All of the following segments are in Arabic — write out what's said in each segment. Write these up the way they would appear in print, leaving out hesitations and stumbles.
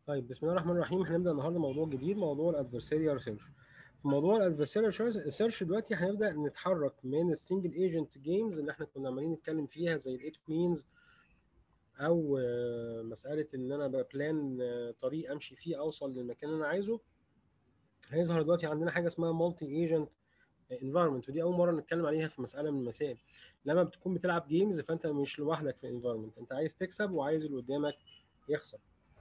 طيب بسم الله الرحمن الرحيم. هنبدا النهارده موضوع جديد، موضوع الادفرساريال سيرش. في موضوع الادفرساريال سيرش دلوقتي هنبدا نتحرك من السنجل ايجنت جيمز اللي احنا كنا عمالين نتكلم فيها زي الايت كوينز، او مساله ان انا ببلان طريق امشي فيه اوصل للمكان اللي انا عايزه. هيظهر دلوقتي عندنا حاجه اسمها مالتي ايجنت انفايرمنت، ودي اول مره نتكلم عليها في مساله من المسائل. لما بتكون بتلعب جيمز فانت مش لوحدك في انفايرمنت، انت عايز تكسب وعايز اللي قدامك يخسر.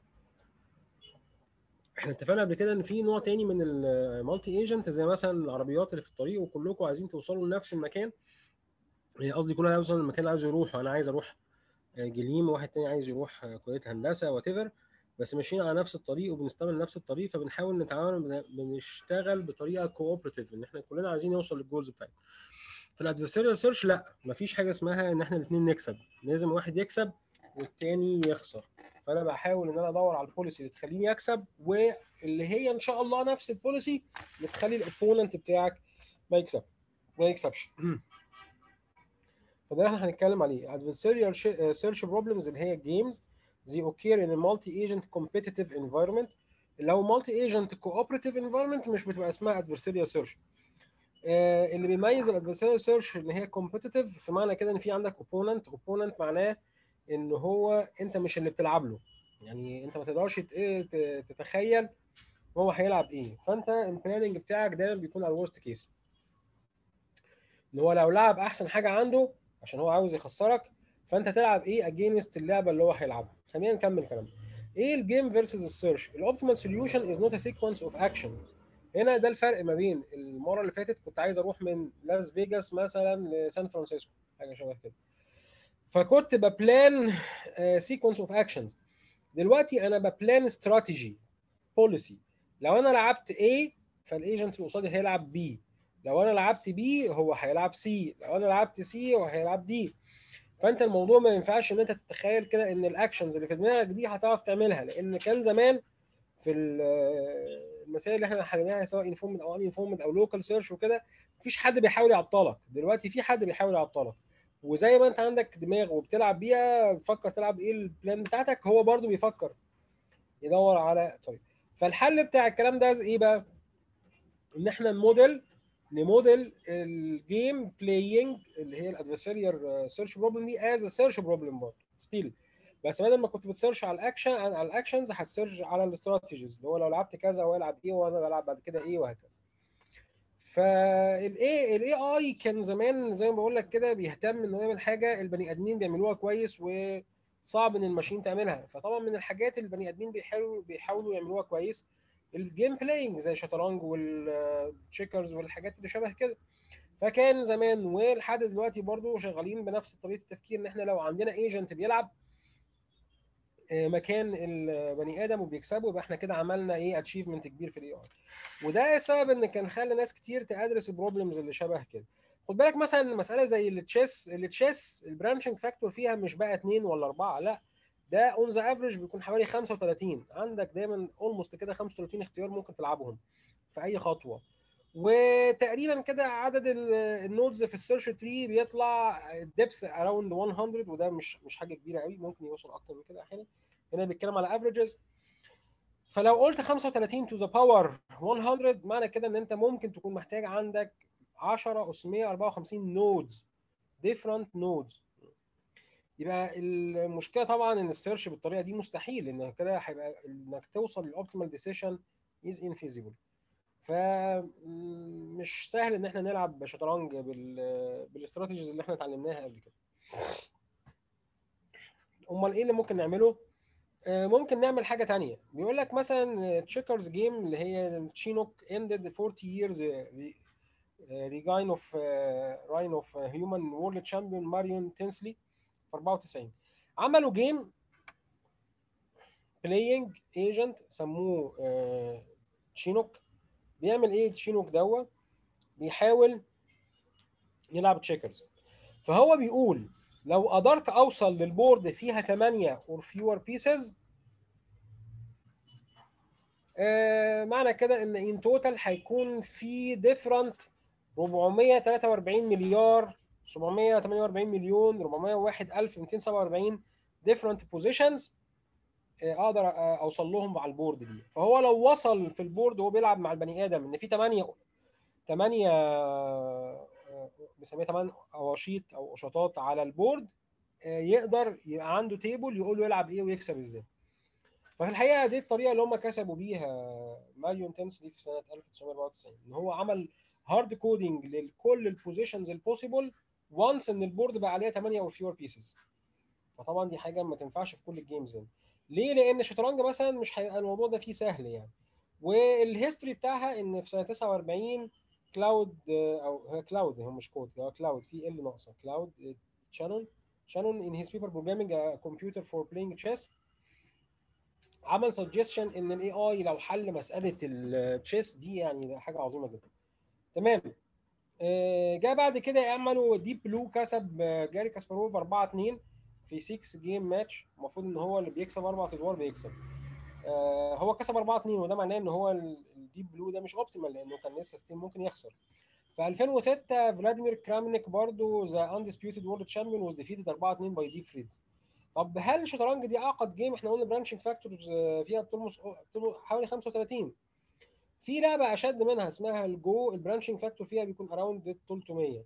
احنا اتفقنا قبل كده ان في نوع تاني من المالتي ايجنت، زي مثلا العربيات اللي في الطريق وكلكم عايزين توصلوا لنفس المكان. قصدي كل واحد عايز يوصل للمكان اللي عايز يروحه. انا عايز اروح جليم، وواحد تاني عايز يروح كليه هندسه وات ايفر، بس ماشيين على نفس الطريق وبنستعمل نفس الطريق، فبنحاول نتعامل بنشتغل بطريقه كوبرتيف ان احنا كلنا عايزين نوصل للجولز بتاعتنا. في الادفرساريال سيرش لا، مفيش حاجه اسمها ان احنا الاثنين نكسب، لازم واحد يكسب والتاني يخسر. فانا بحاول ان انا ادور على البوليسي اللي تخليني اكسب، واللي هي ان شاء الله نفس البوليسي اللي تخلي الاوبوننت بتاعك ما يكسبش. فده احنا هنتكلم عليه. adversarial search problems اللي هي الجيمز they occur in a multi-agent competitive environment. لو multi-agent cooperative environment مش بتبقى اسمها adversarial search. اللي بيميز الادفرساريال سيرش ان هي كومبيتيتيف، في معنى كده ان في عندك اوبوننت معناه ان هو انت مش اللي بتلعب له، يعني انت ما تقدرش تتخيل هو هيلعب ايه. فانت البلاننج بتاعك دايما بيكون على الورست كيس، ان هو لو لعب احسن حاجه عنده عشان هو عاوز يخسرك، فانت تلعب ايه اجينست اللعبه اللي هو هيلعبها. خلينا نكمل كلامنا. ايه الجيم فيرسز السيرش؟ الاوبتيمال سوليوشن از نوت ا سيكونس اوف اكشن. هنا ده الفرق ما بين المره اللي فاتت كنت عايز اروح من لاس فيجاس مثلا لسان فرانسيسكو، حاجه شبه كده، فكنت ببلان سيكونس اوف اكشنز. دلوقتي انا ببلان استراتيجي بوليسي. لو انا لعبت A فالايجنت اللي قصادي هيلعب B، لو انا لعبت B هو هيلعب C، لو انا لعبت C هو هيلعب D. فانت الموضوع ما ينفعش ان انت تتخيل كده ان الاكشنز اللي في دماغك دي هتعرف تعملها، لان كان زمان في المسائل اللي احنا حليناها سواء انفورمد او ان انفورمد او لوكال سيرش وكده، مفيش حد بيحاول يعطلك. دلوقتي في حد بيحاول يعطلك، وزي ما انت عندك دماغ وبتلعب بيها بتفكر تلعب ايه البلان بتاعتك، هو برضو بيفكر يدور على طريق. فالحل بتاع الكلام ده ايه بقى؟ ان احنا نموديل الجيم بلاينج اللي هي الادفرساريال سيرش بروبلم دي از سيرش بروبلم برضه ستيل، بس بدل ما كنت بتسيرش على الاكشنز هتسيرش على الاستراتيجيز، اللي هو لو لعبت كذا هو يلعب ايه وانا بلعب بعد كده ايه وهكذا. فالاي اي كان زمان زي ما بقول لك كده بيهتم انه يعمل حاجه البني ادمين بيعملوها كويس وصعب ان الماشين تعملها. فطبعا من الحاجات اللي البني ادمين بيحاولوا يعملوها كويس الجيم بلاينج زي الشطرنج والتشيكرز والحاجات اللي شبه كده. فكان زمان ولحد دلوقتي برضو شغالين بنفس طريقه التفكير، ان احنا لو عندنا ايجنت بيلعب مكان البني ادم وبيكسبه، يبقى احنا كده عملنا ايه اتشيفمنت كبير في الاي اي. وده السبب ان كان خلى ناس كتير تدرس البروبلمز اللي شبه كده. خد بالك مثلا مساله زي التشيس البرانشنج فاكتور فيها مش بقى 2 ولا 4، لا، ده اون ذا افريج بيكون حوالي 35. عندك دايما اولموست كده 35 اختيار ممكن تلعبهم في اي خطوه. وتقريبا كده عدد النودز في السيرش تري بيطلع ديبث اراوند 100، وده مش حاجه كبيره قوي، ممكن يوصل اكتر من كده احيانا. هنا بيتكلم على افريجز. فلو قلت 35 تو ذا باور 100 معنى كده ان انت ممكن تكون محتاج عندك 10 اس 154 نودز، ديفرنت نودز. يبقى المشكله طبعا ان السيرش بالطريقه دي مستحيل، ان كده هيبقى انك توصل للاوبتيمال ديسيشن از انفيزيبل. فمش سهل ان احنا نلعب شطرنج بالاستراتيجيز اللي احنا اتعلمناها قبل كده. امال ايه اللي ممكن نعمله؟ ممكن نعمل حاجه تانية. بيقول لك مثلا تشيكرز جيم اللي هي تشينوك ended 40 years ريجاين اوف راين اوف هيومن وورلد شامبيون ماريون تنسلي في 94. عملوا جيم بلاينج ايجنت سموه تشينوك. بيعمل ايه تشينوك دوت؟ بيحاول يلعب تشيكرز. فهو بيقول لو قدرت اوصل للبورد فيها 8 or fewer pieces، معنى كده ان ان توتال هيكون في ديفرنت 443 مليار 748 مليون 401 الف 247 ديفرنت بوزيشنز اقدر اوصل لهم على البورد دي. فهو لو وصل في البورد وهو بيلعب مع البني ادم ان في 8 بنسميها 8 اواشيط او قشطات على البورد، يقدر يبقى عنده تيبل يقول له يلعب ايه ويكسب ازاي. ففي الحقيقه دي الطريقه اللي هم كسبوا بيها ماريو انتنسلي في سنه 1994، ان هو عمل هارد كودنج لكل البوزيشنز البوسيبل وانس ان البورد بقى عليها 8 او فيور بيسز. فطبعا دي حاجه ما تنفعش في كل الجيمز يعني. ليه؟ لان الشطرنج مثلا مش هيبقى الموضوع ده فيه سهل يعني. والهيستوري بتاعها ان في سنه 49 كلاود، او هي كلاود، هو مش كود، هو كلاود في ال ناقصه كلاود، شانون ان هيز بيبر بروجرامينج كمبيوتر فور بلاينج تشيس، عمل سجستشن ان الاي اي لو حل مساله التشيس دي يعني ده حاجه عظيمه جدا. تمام. جاء بعد كده يعملوا ديب بلو، كسب جاري كاسباروف 4-2 في 6 جيم ماتش. المفروض ان هو اللي بيكسب 4 ادوار بيكسب. هو كسب 4-2، وده معناه ان هو الديب بلو ده مش اوبتيمال لانه كان لسه ستيل ممكن يخسر. في 2006 فلاديمير كرامنيك برضو ذا اندسبيوتد وورلد تشامبيون واز ديفيتد 4-2 باي ديب فريد. طب هل الشطرنج دي اعقد جيم؟ احنا قلنا برانشنج فاكتورز فيها بتلمس حوالي 35. في لعبه اشد منها اسمها الجو، البرانشنج فاكتور فيها بيكون اراوند 300.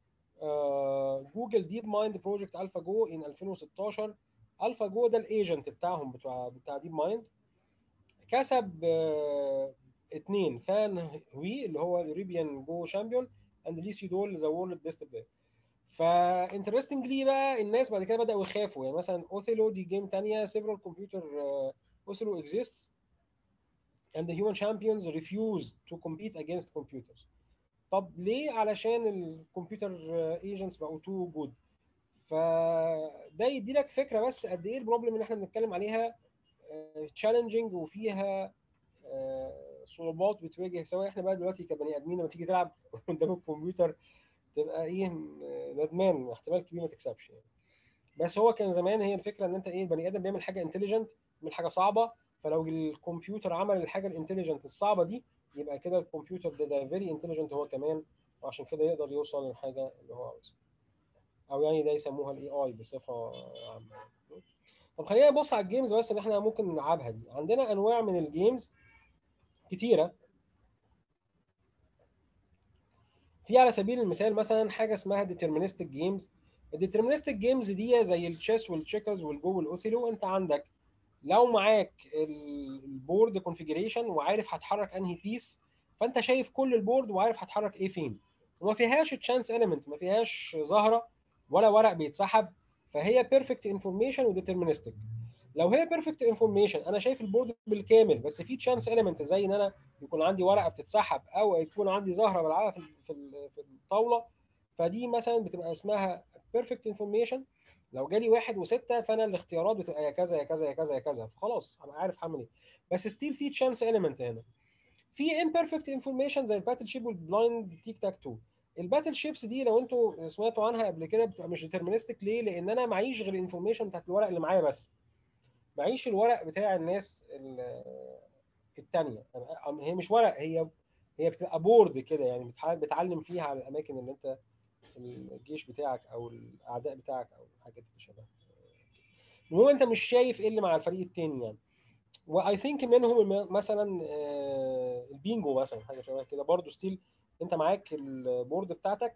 جوجل ديب مايند بروجكت الفا جو ان 2016. الفا جو ده الايجنت بتاعهم بتاع ديب مايند، كسب 2 فان هوي اللي هو اليوروبيان جو شامبيون اند لي سيدول ذا وورلد بيست بلاير. فانترستنجلي بقى الناس بعد كده بداوا يخافوا، يعني مثلا اوثيلو دي جيم ثانيه several computer اوثيلو exists and the human champions refuse to compete against computers. طب ليه؟ علشان الكمبيوتر ايجنتس بقوا تو جود. فده يدي لك فكره بس قد ايه البروبلم اللي احنا بنتكلم عليها تشالنجينج وفيها صعوبات بتواجه، سواء احنا بقى دلوقتي كبني ادمين لما تيجي تلعب قدام الكمبيوتر تبقى ايه ندمان، احتمال كبير ما تكسبش يعني. بس هو كان زمان هي الفكره ان انت ايه، البني ادم بيعمل حاجه انتليجنت، بيعمل حاجه صعبه، فلو الكمبيوتر عمل الحاجه الانتليجنت الصعبه دي يبقى كده الكمبيوتر ده فيري انتليجنت هو كمان، وعشان كده يقدر يوصل للحاجه اللي هو عاوزها. او يعني ده يسموها الاي اي بصفه عامه. طب خلينا نبص على الجيمز بس اللي احنا ممكن نلعبها دي. عندنا انواع من الجيمز كتيره. في على سبيل المثال مثلا حاجه اسمها ديترمينستيك جيمز. الديترمينستيك جيمز دي زي التشيس والتشيكرز والجو والاوثيلو. انت عندك لو معاك البورد كونفيجريشن وعارف هتحرك انهي بيس، فانت شايف كل البورد وعارف هتحرك ايه فين، وما فيهاش تشانس اليمنت، ما فيهاش زهره ولا ورق بيتسحب. فهي بيرفكت انفورميشن وديترمينستيك. لو هي بيرفكت انفورميشن انا شايف البورد بالكامل بس في تشانس اليمنت، زي ان انا يكون عندي ورقه بتتسحب او يكون عندي زهره بلعبها في الطاوله، فدي مثلا بتبقى اسمها بيرفكت انفورميشن. لو جالي 1 و6 فانا الاختيارات بتبقى يا كذا يا كذا يا كذا يا كذا، فخلاص هبقى عارف هعمل ايه. بس ستيل في تشانس اليمنت هنا. في imperfect انفورميشن زي الباتل شيب والبلايند تيك تاك تو. الباتل شيبس دي لو انتوا سمعتوا عنها قبل كده بتبقى مش ديترمينستيك. ليه؟ لان انا معيش غير الانفورميشن بتاعت الورق اللي معايا بس، معيش الورق بتاع الناس التانية. هي مش ورق، هي بتبقى بورد كده يعني بتعلم فيها على الاماكن اللي انت الجيش بتاعك او الاعداء بتاعك او الحاجات اللي شبه. المهم انت مش شايف ايه اللي مع الفريق التاني يعني. واي ثينك منهم مثلا البينجو مثلا، حاجه شبه كده برضو ستيل. انت معاك البورد بتاعتك،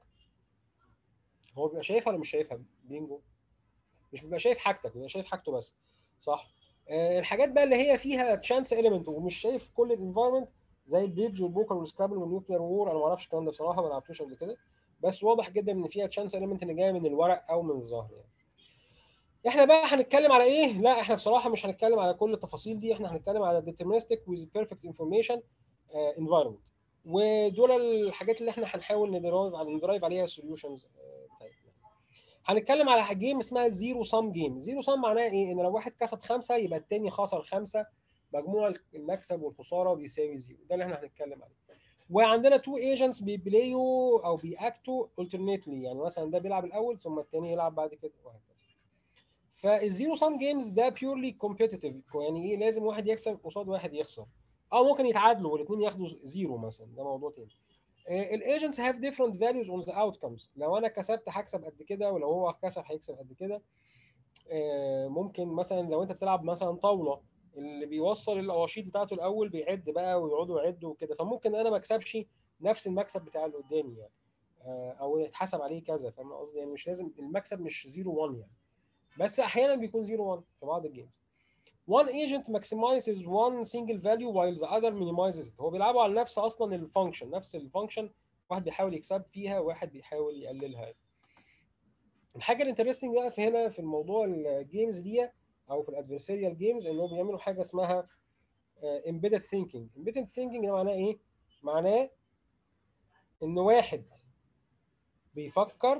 هو بيبقى شايفها ولا مش شايفها؟ بينجو مش بيبقى شايف حاجتك، بيبقى شايف حاجته بس، صح؟ الحاجات بقى اللي هي فيها تشانس اليمنت ومش شايف كل الانفايرمنت، زي البيدج والبوكر والسكرابل والنيوكلير وور، انا ما اعرفش الكلام ده بصراحه، ما لعبتوش قبل كده. بس واضح جدا ان فيها تشانس اليمنت اللي جايه من الورق او من الظهر يعني. احنا بقى هنتكلم على ايه؟ لا احنا بصراحه مش هنتكلم على كل التفاصيل دي، احنا هنتكلم على deterministic with perfect information environment. ودول الحاجات اللي احنا هنحاول ندرايف عليها السوليوشنز بتاعتنا. هنتكلم على جيم اسمها زيرو سام جيم. زيرو سام معناها ايه؟ ان لو واحد كسب 5 يبقى التاني خسر 5، مجموع المكسب والخساره بيساوي زيرو. ده اللي احنا هنتكلم عليه. وعندنا تو ايجنتس بيبلايو او بياكتوا alternately، يعني مثلا ده بيلعب الاول ثم التاني يلعب بعد كده وهكذا. فالزيرو سام جيمز ده بيورلي كومبيتيتيف، يعني ايه؟ لازم واحد يكسب قصاد واحد يخسر، او ممكن يتعادلوا والاثنين ياخدوا زيرو مثلا، ده موضوع تاني. الايجنتس هاف ديفرنت فاليوز اون ذا اوتكمز. لو انا كسبت هكسب قد كده، ولو هو كسب هيكسب قد كده. ممكن مثلا لو انت بتلعب مثلا طاوله، اللي بيوصل القواشيط بتاعته الاول بيعد بقى ويقعدوا يعدوا وكده، فممكن انا ما اكسبش نفس المكسب بتاع اللي قدامي يعني، او يتحسب عليه كذا. فاهم قصدي؟ يعني مش لازم المكسب مش 0 1 يعني، بس احيانا بيكون 0 1 في بعض الجيمز. one agent maximizes one single value while the other minimizes it. هو بيلعبوا على نفس اصلا الفانكشن، نفس الفانكشن، واحد بيحاول يكسب فيها وواحد بيحاول يقللها. الحاجه الانترستنج بقى في هنا في الموضوع الجيمز دي او في الادفرسيريال جيمز، انهم بيعملوا حاجه اسمها embedded thinking. embedded thinking ده معناه ايه؟ معناه ان واحد بيفكر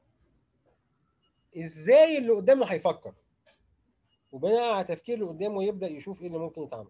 ازاي اللي قدامه هيفكر، وبناء على تفكير اللي قدامه يبدا يشوف ايه اللي ممكن يتعمل،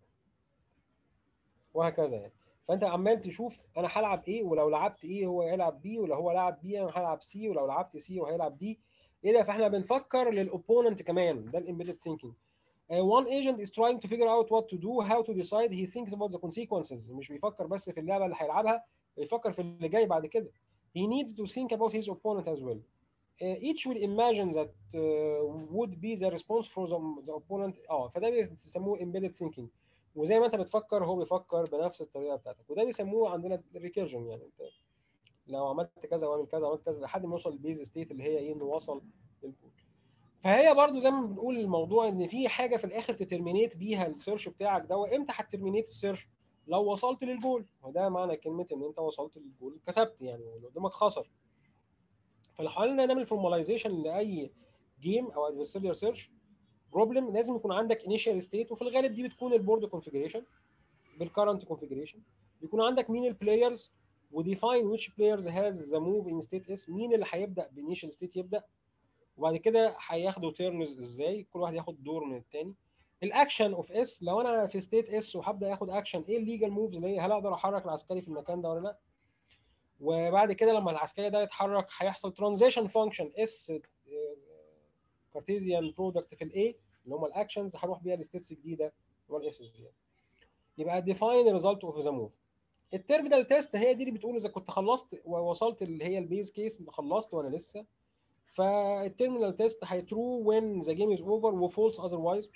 وهكذا يعني. فانت عمال تشوف انا هلعب ايه، ولو لعبت ايه هو هيلعب بي، ولو هو لعب بي انا هلعب سي، ولو لعبت سي هو هيلعب دي. ايه ده؟ فاحنا بنفكر للاوبوننت كمان، ده الامبيدد ثينكينج. one agent is trying to figure out what to do, how to decide. He thinks about the consequences. مش بيفكر بس في اللعبه اللي هيلعبها، بيفكر في اللي جاي بعد كده. He needs to think about his opponent as well. Each will imagine that would be the response for the opponent. فده بيسموه embedded thinking. وزي ما انت بتفكر هو بيفكر بنفس الطريقه بتاعتك، وده بيسموه عندنا ريكيرجن. يعني انت لو عملت كذا وعملت كذا وعملت كذا لحد ما يوصل للبيز ستيت اللي هي ايه، انه وصل للجول. فهي برضو زي ما بنقول الموضوع ان في حاجه في الاخر تترمينيت بيها السيرش بتاعك ده. وامتى هترمينيت السيرش؟ لو وصلت للجول. وده معنى كلمه ان انت وصلت للجول كسبت يعني، واللي قدامك خسر. فلو حاولنا نعمل فورماليزيشن لاي جيم او ادفرسيريال سيرش بروبلم، لازم يكون عندك انيشال ستيت، وفي الغالب دي بتكون البورد كونفيجريشن بالكرنت كونفيجريشن. بيكون عندك مين البلايرز، وديفاين ويتش بلايرز هاز ذا موف ان ستيت اس. مين اللي هيبدا بانيشال ستيت يبدا، وبعد كده هياخدوا تيرنز ازاي، كل واحد ياخد دور من الثاني. الاكشن اوف اس، لو انا في ستيت اس وهبدا اخد اكشن، ايه الليجال موفز اللي هي، هل اقدر احرك العسكري في المكان ده ولا لا. وبعد كده لما العسكري ده يتحرك هيحصل ترانزيشن فانكشن اس كارتيزيان برودكت في الاي اللي هم الاكشنز، هروح بيها لستيتس جديده اللي هو الاس يعني. يبقى ديفاين ريزلت اوف ذا موف. التيرمينال تيست هي دي اللي بتقول اذا كنت خلصت ووصلت اللي هي البيز كيس، خلصت ولا لسه. فالتيرمينال تيست هي ترو وين ذا جيم از اوفر، وفولس اذروايز.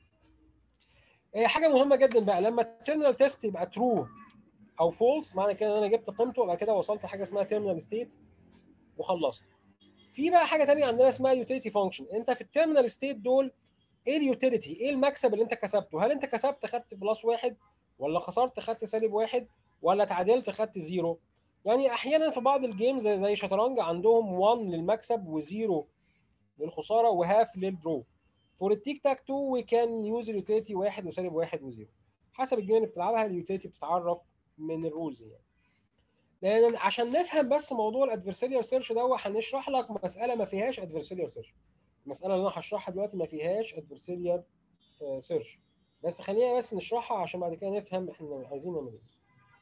حاجه مهمه جدا بقى، لما التيرمينال تيست يبقى ترو او فولس، معنى كده ان انا جبت قيمته، يبقى كده وصلت لحاجه اسمها تيرمينال ستيت وخلصت. في بقى حاجه ثانيه عندنا اسمها يوتيليتي فانكشن. انت في التيرمينال ستيت دول ايه اليوتيليتي، ايه المكسب اللي انت كسبته؟ هل انت كسبت خدت بلس واحد، ولا خسرت خدت سالب واحد، ولا تعادلت خدت زيرو؟ يعني احيانا في بعض الجيمز زي شطرنج عندهم 1 للمكسب وزيرو للخساره وهاف للدرو. فور التيك تاك تو وي كان يوز اليوتيليتي واحد وسالب واحد وزيرو. حسب الجيم اللي بتلعبها اليوتيليتي بتتعرف من الرولز يعني. لان عشان نفهم بس موضوع الادفرسيريال سيرش ده، هنشرح لك مساله ما فيهاش ادفرسيريال سيرش. المساله اللي انا هشرحها دلوقتي ما فيهاش ادفرسيريال سيرش، بس خلينا بس نشرحها عشان بعد كده نفهم احنا عايزين نعمل ايه.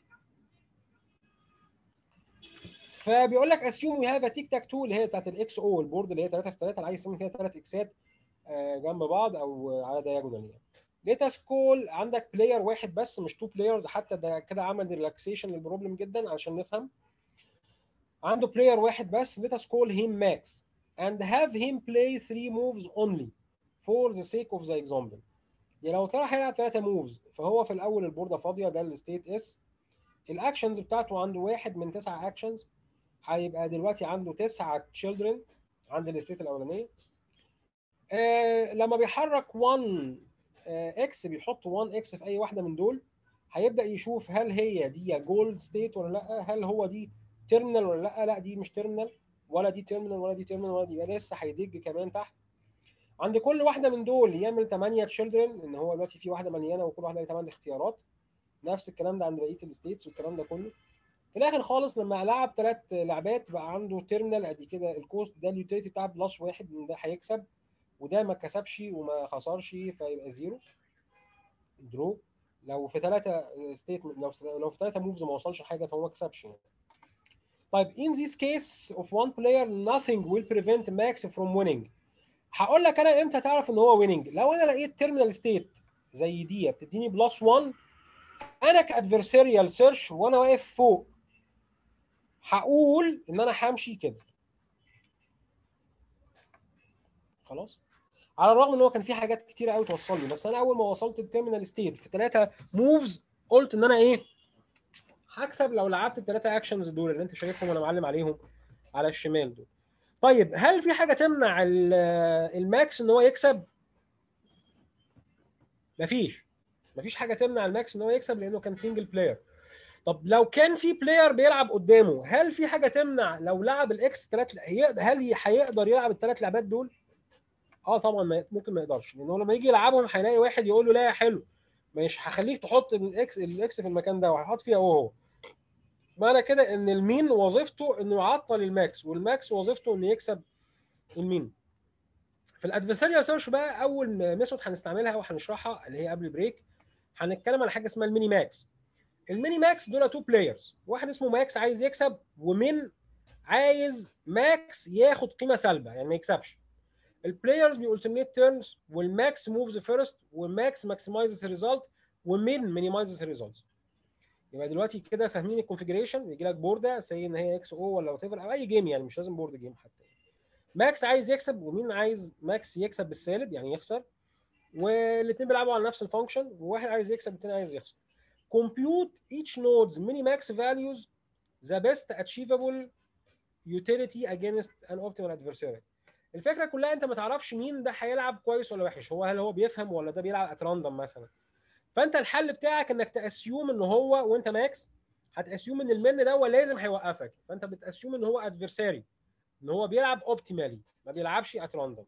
فبيقول لك اسيوم وي هاف ا تيك تاك تو اللي هي بتاعت الاكس او، البورد اللي هي 3 في 3 اللي عايز يسمي فيها 3 اكسات جنب بعض او على دايجونال يعني. ليتس كول عندك بلاير واحد بس مش تو بلايرز، حتى ده كده عمل ريلاكسيشن للبروبلم جدا عشان نفهم. عنده بلاير واحد بس. let us call him Max and have him play 3 moves only for the sake of the example. يعني لو طلع هيلعب 3 موفز، فهو في الاول البورده فاضيه، ده الستيت اس. الاكشنز بتاعته عنده واحد من 9 اكشنز، هيبقى دلوقتي عنده 9 تشيلدرن عند الستيت الاولانيه. لما بيحرك 1 اكس، بيحط 1 اكس في اي واحده من دول، هيبدا يشوف هل هي دي جولد ستيت ولا لا، هل هو دي تيرمينال ولا لا. لا دي مش تيرمينال، ولا دي تيرمينال، ولا دي تيرمينال، ولا دي. يبقى لسه هيدج كمان تحت. عند كل واحده من دول يعمل 8 تشيلدرن، ان هو دلوقتي في واحده مليانه وكل واحده لها 8 اختيارات. نفس الكلام ده عند بقيه الستيتس والكلام ده كله. في الاخر خالص لما لعب 3 لعبات بقى عنده تيرمينال قد كده. الكوست ده اليوتيليتي بتاع بلس واحد، ان ده هيكسب وده ما كسبش وما خسرش، فيبقى زيرو درو. لو في 3 ستيت، لو في 3 موفز ما وصلش حاجه فهو ما كسبش يعني. طيب in this case of one player nothing will prevent Max from winning. هقول لك انا امتى تعرف ان هو winning. لو انا لقيت تيرمينال ستيت زي دي بتديني بلس 1، انا كادفرسيريال سيرش وانا واقف فوق هقول ان انا همشي كده خلاص. على الرغم ان هو كان في حاجات كتيره قوي توصلني، بس انا اول ما وصلت التيرمينال ستيت في 3 موفز قلت ان انا ايه هكسب لو لعبت الثلاثه اكشنز دول اللي انت شايفهم وانا معلم عليهم على الشمال دول. طيب هل في حاجه تمنع الماكس ان هو يكسب؟ مفيش حاجه تمنع الماكس ان هو يكسب لانه كان سنجل بلاير. طب لو كان في بلاير بيلعب قدامه، هل في حاجه تمنع لو لعب الاكس هل هيقدر يلعب الثلاث لعبات دول؟ اه طبعا ممكن ما يقدرش، لان هو لما يجي يلعبهم هيلاقي واحد يقول له لا يا حلو مش هخليك تحط الاكس في المكان ده وهيحط فيها هو. معنى كده ان المين وظيفته انه يعطل الماكس، والماكس وظيفته انه يكسب المين. في الادفرساريال سيرش بقى اول ميثود هنستعملها وهنشرحها اللي هي قبل البريك، هنتكلم على حاجه اسمها الميني ماكس. الميني ماكس دول تو بلايرز، واحد اسمه ماكس عايز يكسب، ومين عايز ماكس ياخد قيمه سالبه يعني ما يكسبش. البلايرز بيالترنيت تيرنز، والماكس موفز فيرست، والماكس ماكسمايزز ريزلت، ومين مينيمايزز ريزلت. يبقى دلوقتي كده فاهمين الكونفيجريشن. يجي لك بورده سي ان هي اكس او ولا وات ايفر او اي جيم، يعني مش لازم بورد جيم حتى. ماكس عايز يكسب، ومين عايز ماكس يكسب بالسالب يعني يخسر، والاثنين بيلعبوا على نفس الفانكشن، وواحد عايز يكسب والثاني عايز يخسر. compute each node's minimax values the best achievable utility against an optimal adversary. الفكره كلها انت ما تعرفش مين ده هيلعب كويس ولا وحش، هل هو بيفهم ولا ده بيلعب ات راندوم مثلا. فانت الحل بتاعك انك تاسيوم ان هو، وانت ماكس هتاسيوم ان المن ده هو لازم هيوقفك، فانت بتاسيوم ان هو ادفرساري، ان هو بيلعب اوبتيمالي ما بيلعبش ات راندوم.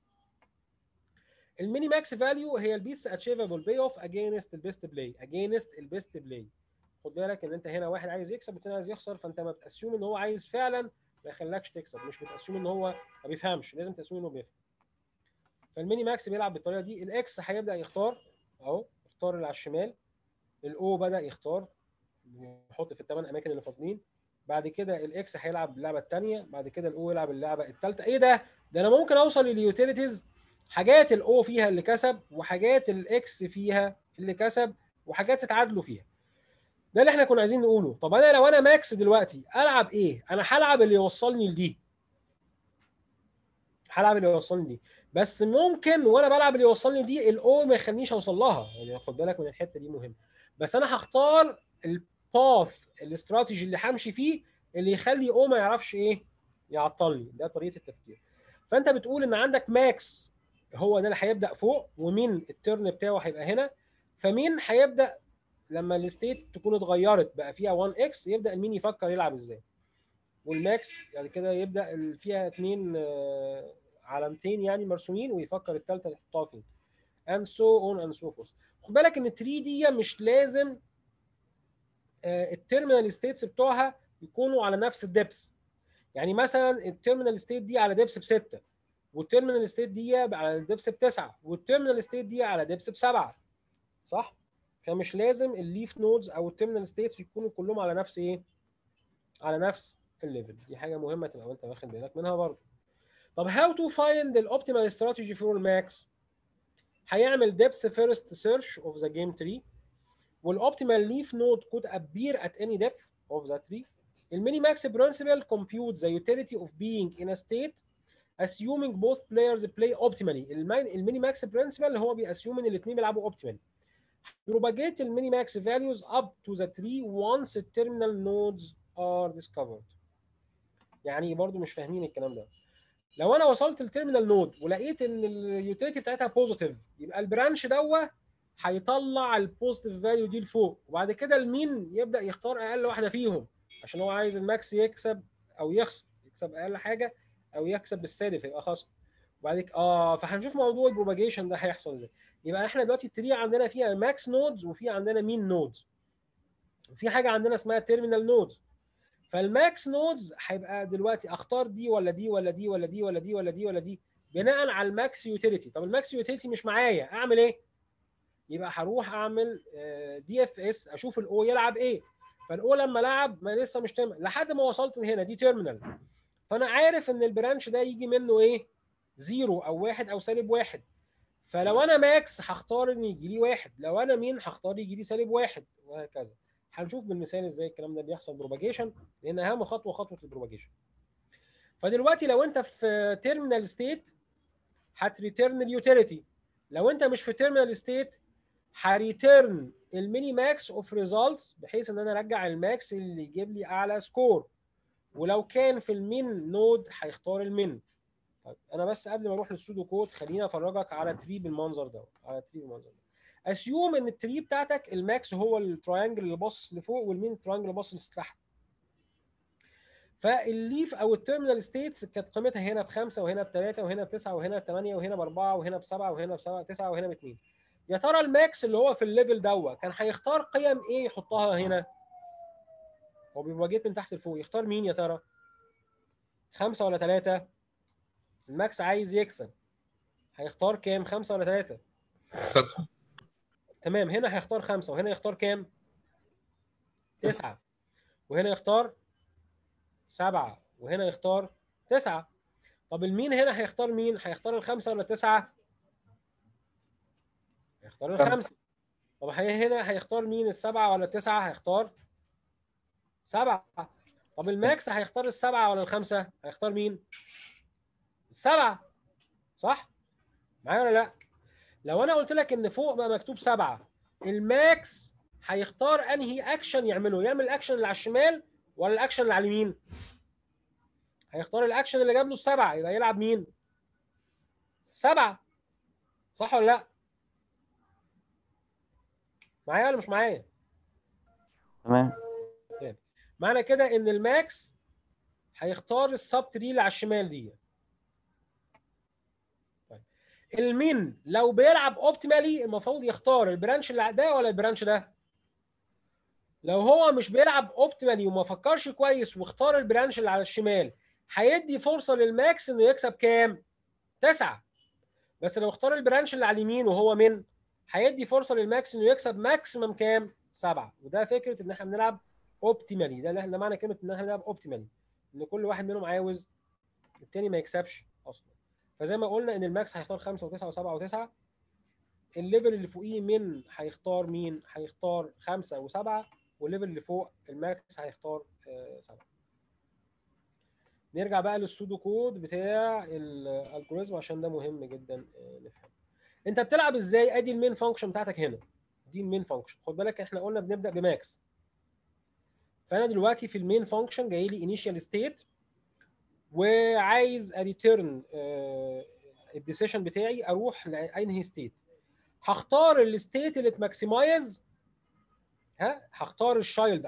الميني ماكس فاليو هي البيست اتشيفبل باي اوف اجينست البيست بلاي، اجينست البيست بلاي. خد بالك ان انت هنا واحد عايز يكسب والتاني عايز يخسر، فانت ما بتاسيوم ان هو عايز فعلا ما يخليكش تكسب، مش بتاسيوم ان هو ما بيفهمش، لازم تاسيوم انه بيفهم. فالميني ماكس بيلعب بالطريقه دي. الاكس هيبدا يختار اهو، اختار اللي على الشمال. الاو بدا يختار، يحط في الثمان اماكن اللي فاضلين. بعد كده الاكس هيلعب اللعبه الثانيه، بعد كده الاو يلعب اللعبه الثالثه. ايه ده انا ممكن اوصل لليوتيليتيز، حاجات الاو فيها اللي كسب، وحاجات الاكس فيها اللي كسب، وحاجات اتعادلوا فيها. ده اللي احنا كنا عايزين نقوله. طب انا لو انا ماكس دلوقتي العب ايه؟ انا هلعب اللي يوصلني لدي، هلعب اللي يوصلني دي. بس ممكن وانا بلعب اللي يوصلني دي الاو ما يخلينيش اوصل لها، يعني خد بالك من الحته دي مهمه. بس انا هختار الباث الاستراتيجي اللي همشي فيه اللي يخلي او ما يعرفش ايه يعطلني. ده طريقه التفكير. فانت بتقول ان عندك ماكس هو ده اللي هيبدا فوق، ومين الترن بتاعه هيبقى هنا. فمين هيبدا لما الستيت تكون اتغيرت بقى فيها 1 اكس، يبدا مين يفكر يلعب ازاي. والماكس يعني كده يبدا فيها اثنين علامتين يعني مرسومين، ويفكر الثالثه يحطها فين. and so on and so forth. خد بالك ان 3 دي مش لازم التيرمينال ستيتس بتوعها يكونوا على نفس الدبس. يعني مثلا التيرمينال ستيت دي على دبس ب6، والتيرمينال ستيت دي على دبس ب9، والتيرمينال ستيت دي على دبس ب7، صح؟ فمش لازم الليف نودز او التيرمينال ستيتس يكونوا كلهم على نفس ايه؟ على نفس الليفل. دي حاجه مهمه تبقى انت واخد بالك منها برضه. طب how to find the optimal strategy for max؟ هيعمل depth first search of the game tree، والاوبتيمال leaf node could appear at any depth of the tree. الميني ماكس principle compute the utility of being in a state assuming both players play optimally. الميني ماكس principle اللي هو بيأسيوم ان الاثنين بيلعبوا optimally. propagate the minimax values up to the tree once the terminal nodes are discovered. يعني برضو مش فاهمين الكلام ده. لو انا وصلت التيرمينال نود ولقيت ان اليوتيليتي بتاعتها بوزيتيف، يبقى البرانش هيطلع البوزيتيف فاليو دي لفوق، وبعد كده المين يبدا يختار اقل واحده فيهم، عشان هو عايز الماكس يكسب او يخسر، يكسب اقل حاجه او يكسب بالسالب فيبقى خسر. وبعد كده فهنشوف موضوع البروباجيشن ده هيحصل ازاي. يبقى احنا دلوقتي التري عندنا فيها ماكس نودز وفي عندنا مين نودز، وفي حاجه عندنا اسمها تيرمينال نودز. فالماكس نودز هيبقى دلوقتي اختار دي ولا دي ولا دي ولا دي ولا دي ولا دي ولا دي بناء على الماكس يوتيليتي. طب الماكس يوتيليتي مش معايا، اعمل ايه؟ يبقى هروح اعمل دي اف اس اشوف الاو يلعب ايه. فالاو لما لعب ما لسه مش تم لحد ما وصلت هنا دي تيرمينال، فانا عارف ان البرانش ده يجي منه ايه؟ زيرو او واحد او سالب واحد. فلو انا ماكس هختار ان يجي لي واحد، لو انا مين هختار يجي لي سالب واحد، وهكذا. هنشوف بالمثال ازاي الكلام ده بيحصل بروباجيشن، لان اهم خطوه خطوه البروباجيشن. فدلوقتي لو انت في تيرمينال ستيت هتريتيرن اليوتيليتي. لو انت مش في تيرمينال ستيت هريتيرن الميني ماكس اوف ريزلتس، بحيث ان انا ارجع الماكس اللي يجيب لي اعلى سكور. ولو كان في المين نود هيختار المين. طيب انا بس قبل ما اروح للسودو كود خليني افرجك على تري بالمنظر ده، على تري بالمنظر ده. اسيوم ان التري بتاعتك الماكس هو التراينجل اللي باصص لفوق والمين التراينجل اللي باصص لتحت. فالليف او التيرمينال ستيتس كانت قيمتها هنا بخمسه وهنا بثلاثه وهنا بتسعه وهنا بثمانيه وهنا باربعه وهنا بسبعه وهنا بسبعه تسعه وهنا باثنين. يا ترى الماكس اللي هو في الليفل دوت كان هيختار قيم ايه يحطها هنا؟ هو بيبقى جيت من تحت لفوق، يختار مين يا ترى؟ خمسه ولا ثلاثه؟ الماكس عايز يكسب، هيختار كام؟ خمسه ولا ثلاثه؟ خمسة. تمام، هنا هيختار خمسه وهنا يختار كام؟ تسعه، وهنا يختار سبعه وهنا يختار تسعه. طب المين هنا هيختار مين؟ هيختار الخمسه ولا التسعه؟ هيختار الخمسه. طب هنا هيختار مين؟ السبعه ولا التسعه؟ هيختار سبعه. طب الماكس هيختار السبعه ولا الخمسه؟ هيختار مين؟ السبعه. صح؟ معايا ولا لا؟ لو انا قلت لك ان فوق بقى مكتوب سبعه، الماكس هيختار انهي اكشن يعمله؟ يعمل الاكشن اللي على الشمال ولا الاكشن اللي على اليمين؟ هيختار الاكشن اللي جاب له السبعه، يبقى يلعب مين؟ السبعه. صح ولا لا؟ معايا ولا مش معايا؟ تمام. معنى كده ان الماكس هيختار السب تري اللي على الشمال دي. طيب المين لو بيلعب اوبتيمالي المفروض يختار البرانش اللي ده ولا البرانش ده؟ لو هو مش بيلعب اوبتيمالي وما فكرش كويس واختار البرانش اللي على الشمال، هيدي فرصه للماكس انه يكسب كام؟ 9. بس لو اختار البرانش اللي على اليمين وهو من، هيدي فرصه للماكس انه يكسب ماكسيمم كام؟ 7. وده فكره ان احنا بنلعب اوبتيمالي، ده معنى كلمه ان احنا بنلعب اوبتيمالي، ان كل واحد منهم عاوز التاني ما يكسبش اصلا. فزي ما قلنا ان الماكس هيختار 5 و9 و7 و9. الليفل اللي فوقيه من هيختار مين؟ هيختار 5 و7. والليفل اللي فوق الماكس هيختار 7. نرجع بقى للسودو كود بتاع الالجوريزم عشان ده مهم جدا نفهم. انت بتلعب ازاي؟ ادي المين فانكشن بتاعتك هنا، دي المين فانكشن. خد بالك احنا قلنا بنبدا بماكس. فانا دلوقتي في المين فانكشن جاي لي انيشال ستيت وعايز اريتيرن الديسيشن بتاعي اروح لانهي ستيت. هختار الستيت اللي تماكسمايز، هختار الشايلد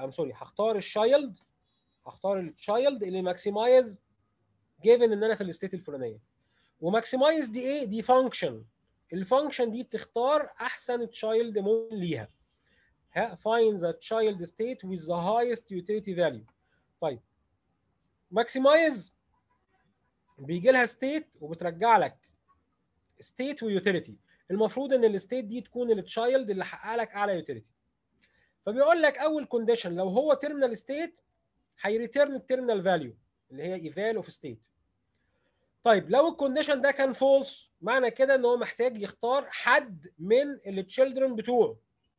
هختار الشايلد اللي ماكسمايز جيفن ان انا في الستيت الفلانيه. وماكسمايز دي ايه؟ دي فانكشن. الفانكشن دي بتختار احسن تشايلد ممكن ليها. find the child state with the highest utility value. طيب ماكسمايز بيجي لها ستيت وبترجع لك ستيت ويوتيليتي. المفروض ان الستيت دي تكون التشايلد اللي حقق لك اعلى يوتيليتي. فبيقول لك اول كونديشن لو هو تيرمينال ستيت هيريتيرن التيرمينال فاليو اللي هي ايفال اوف ستيت. طيب لو الكونديشن ده كان فولس، معنى كده ان هو محتاج يختار حد من التشيلدرن بتوعه.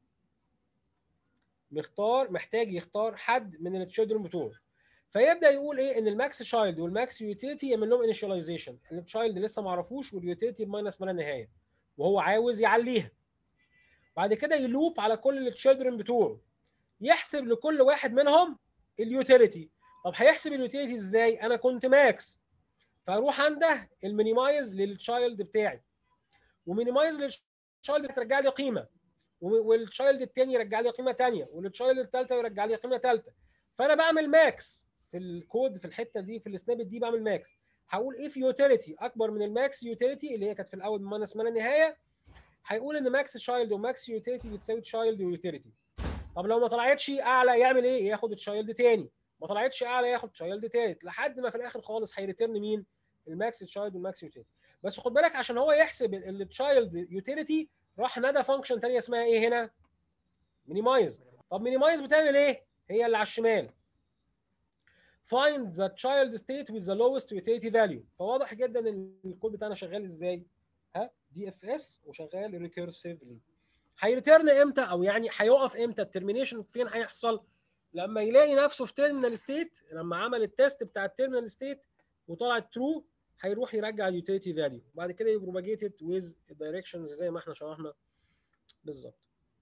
محتاج يختار حد من التشيلدرن بتوعه. فيبدا يقول ايه؟ ان الماكس تشايلد والماكس يوتيليتي يعمل لهم انيشاليزيشن. التشايلد لسه ما عرفوش واليوتيليتي بماينس ما لا نهايه وهو عاوز يعليها. بعد كده يلوب على كل التشيلدرن بتوعه، يحسب لكل واحد منهم اليوتيليتي. طب هيحسب اليوتيليتي ازاي؟ انا كنت ماكس، فاروح عنده المينيمايز للتشايلد بتاعي، ومينيمايز للتشايلد ترجع لي قيمه، والتشايلد الثاني يرجع لي قيمه ثانيه، والتشايلد الثالثه يرجع لي قيمه ثالثه. فانا بعمل ماكس في الكود في الحته دي، في السنابت دي بعمل ماكس. هقول اف يوتيليتي اكبر من الماكس يوتيليتي اللي هي كانت في الاول ماينس ما لا نهايه، هيقول ان ماكس تشايلد وماكس يوتيليتي بتساوي تشايلد ويوتيليتي. طب لو ما طلعتش اعلى يعمل ايه؟ ياخد تشايلد تاني. ما طلعتش اعلى ياخد تشايلد تالت، لحد ما في الاخر خالص هيريتيرن مين؟ الماكس تشايلد والماكس يوتيليتي. بس خد بالك عشان هو يحسب التشايلد يوتيليتي راح نادى فانكشن ثانيه اسمها ايه هنا؟ مينيمايز. طب مينيمايز بتعمل ايه؟ هي اللي على الشمال. find the child state with the lowest utility value. فواضح جدا ان الكود بتاعنا شغال ازاي؟ دي اف اس وشغال ريكيرسيفلي. هيريتيرن امتى؟ او يعني هيقف امتى؟ الترمينيشن فين هيحصل؟ لما يلاقي نفسه في تيرمينال ستيت. لما عمل التيست بتاع التيرمينال ستيت وطلعت ترو، هيروح يرجع اليوتيليتي فاليو، بعد كده يبروباجيت ويز الدايركشنز زي ما احنا شرحنا بالظبط.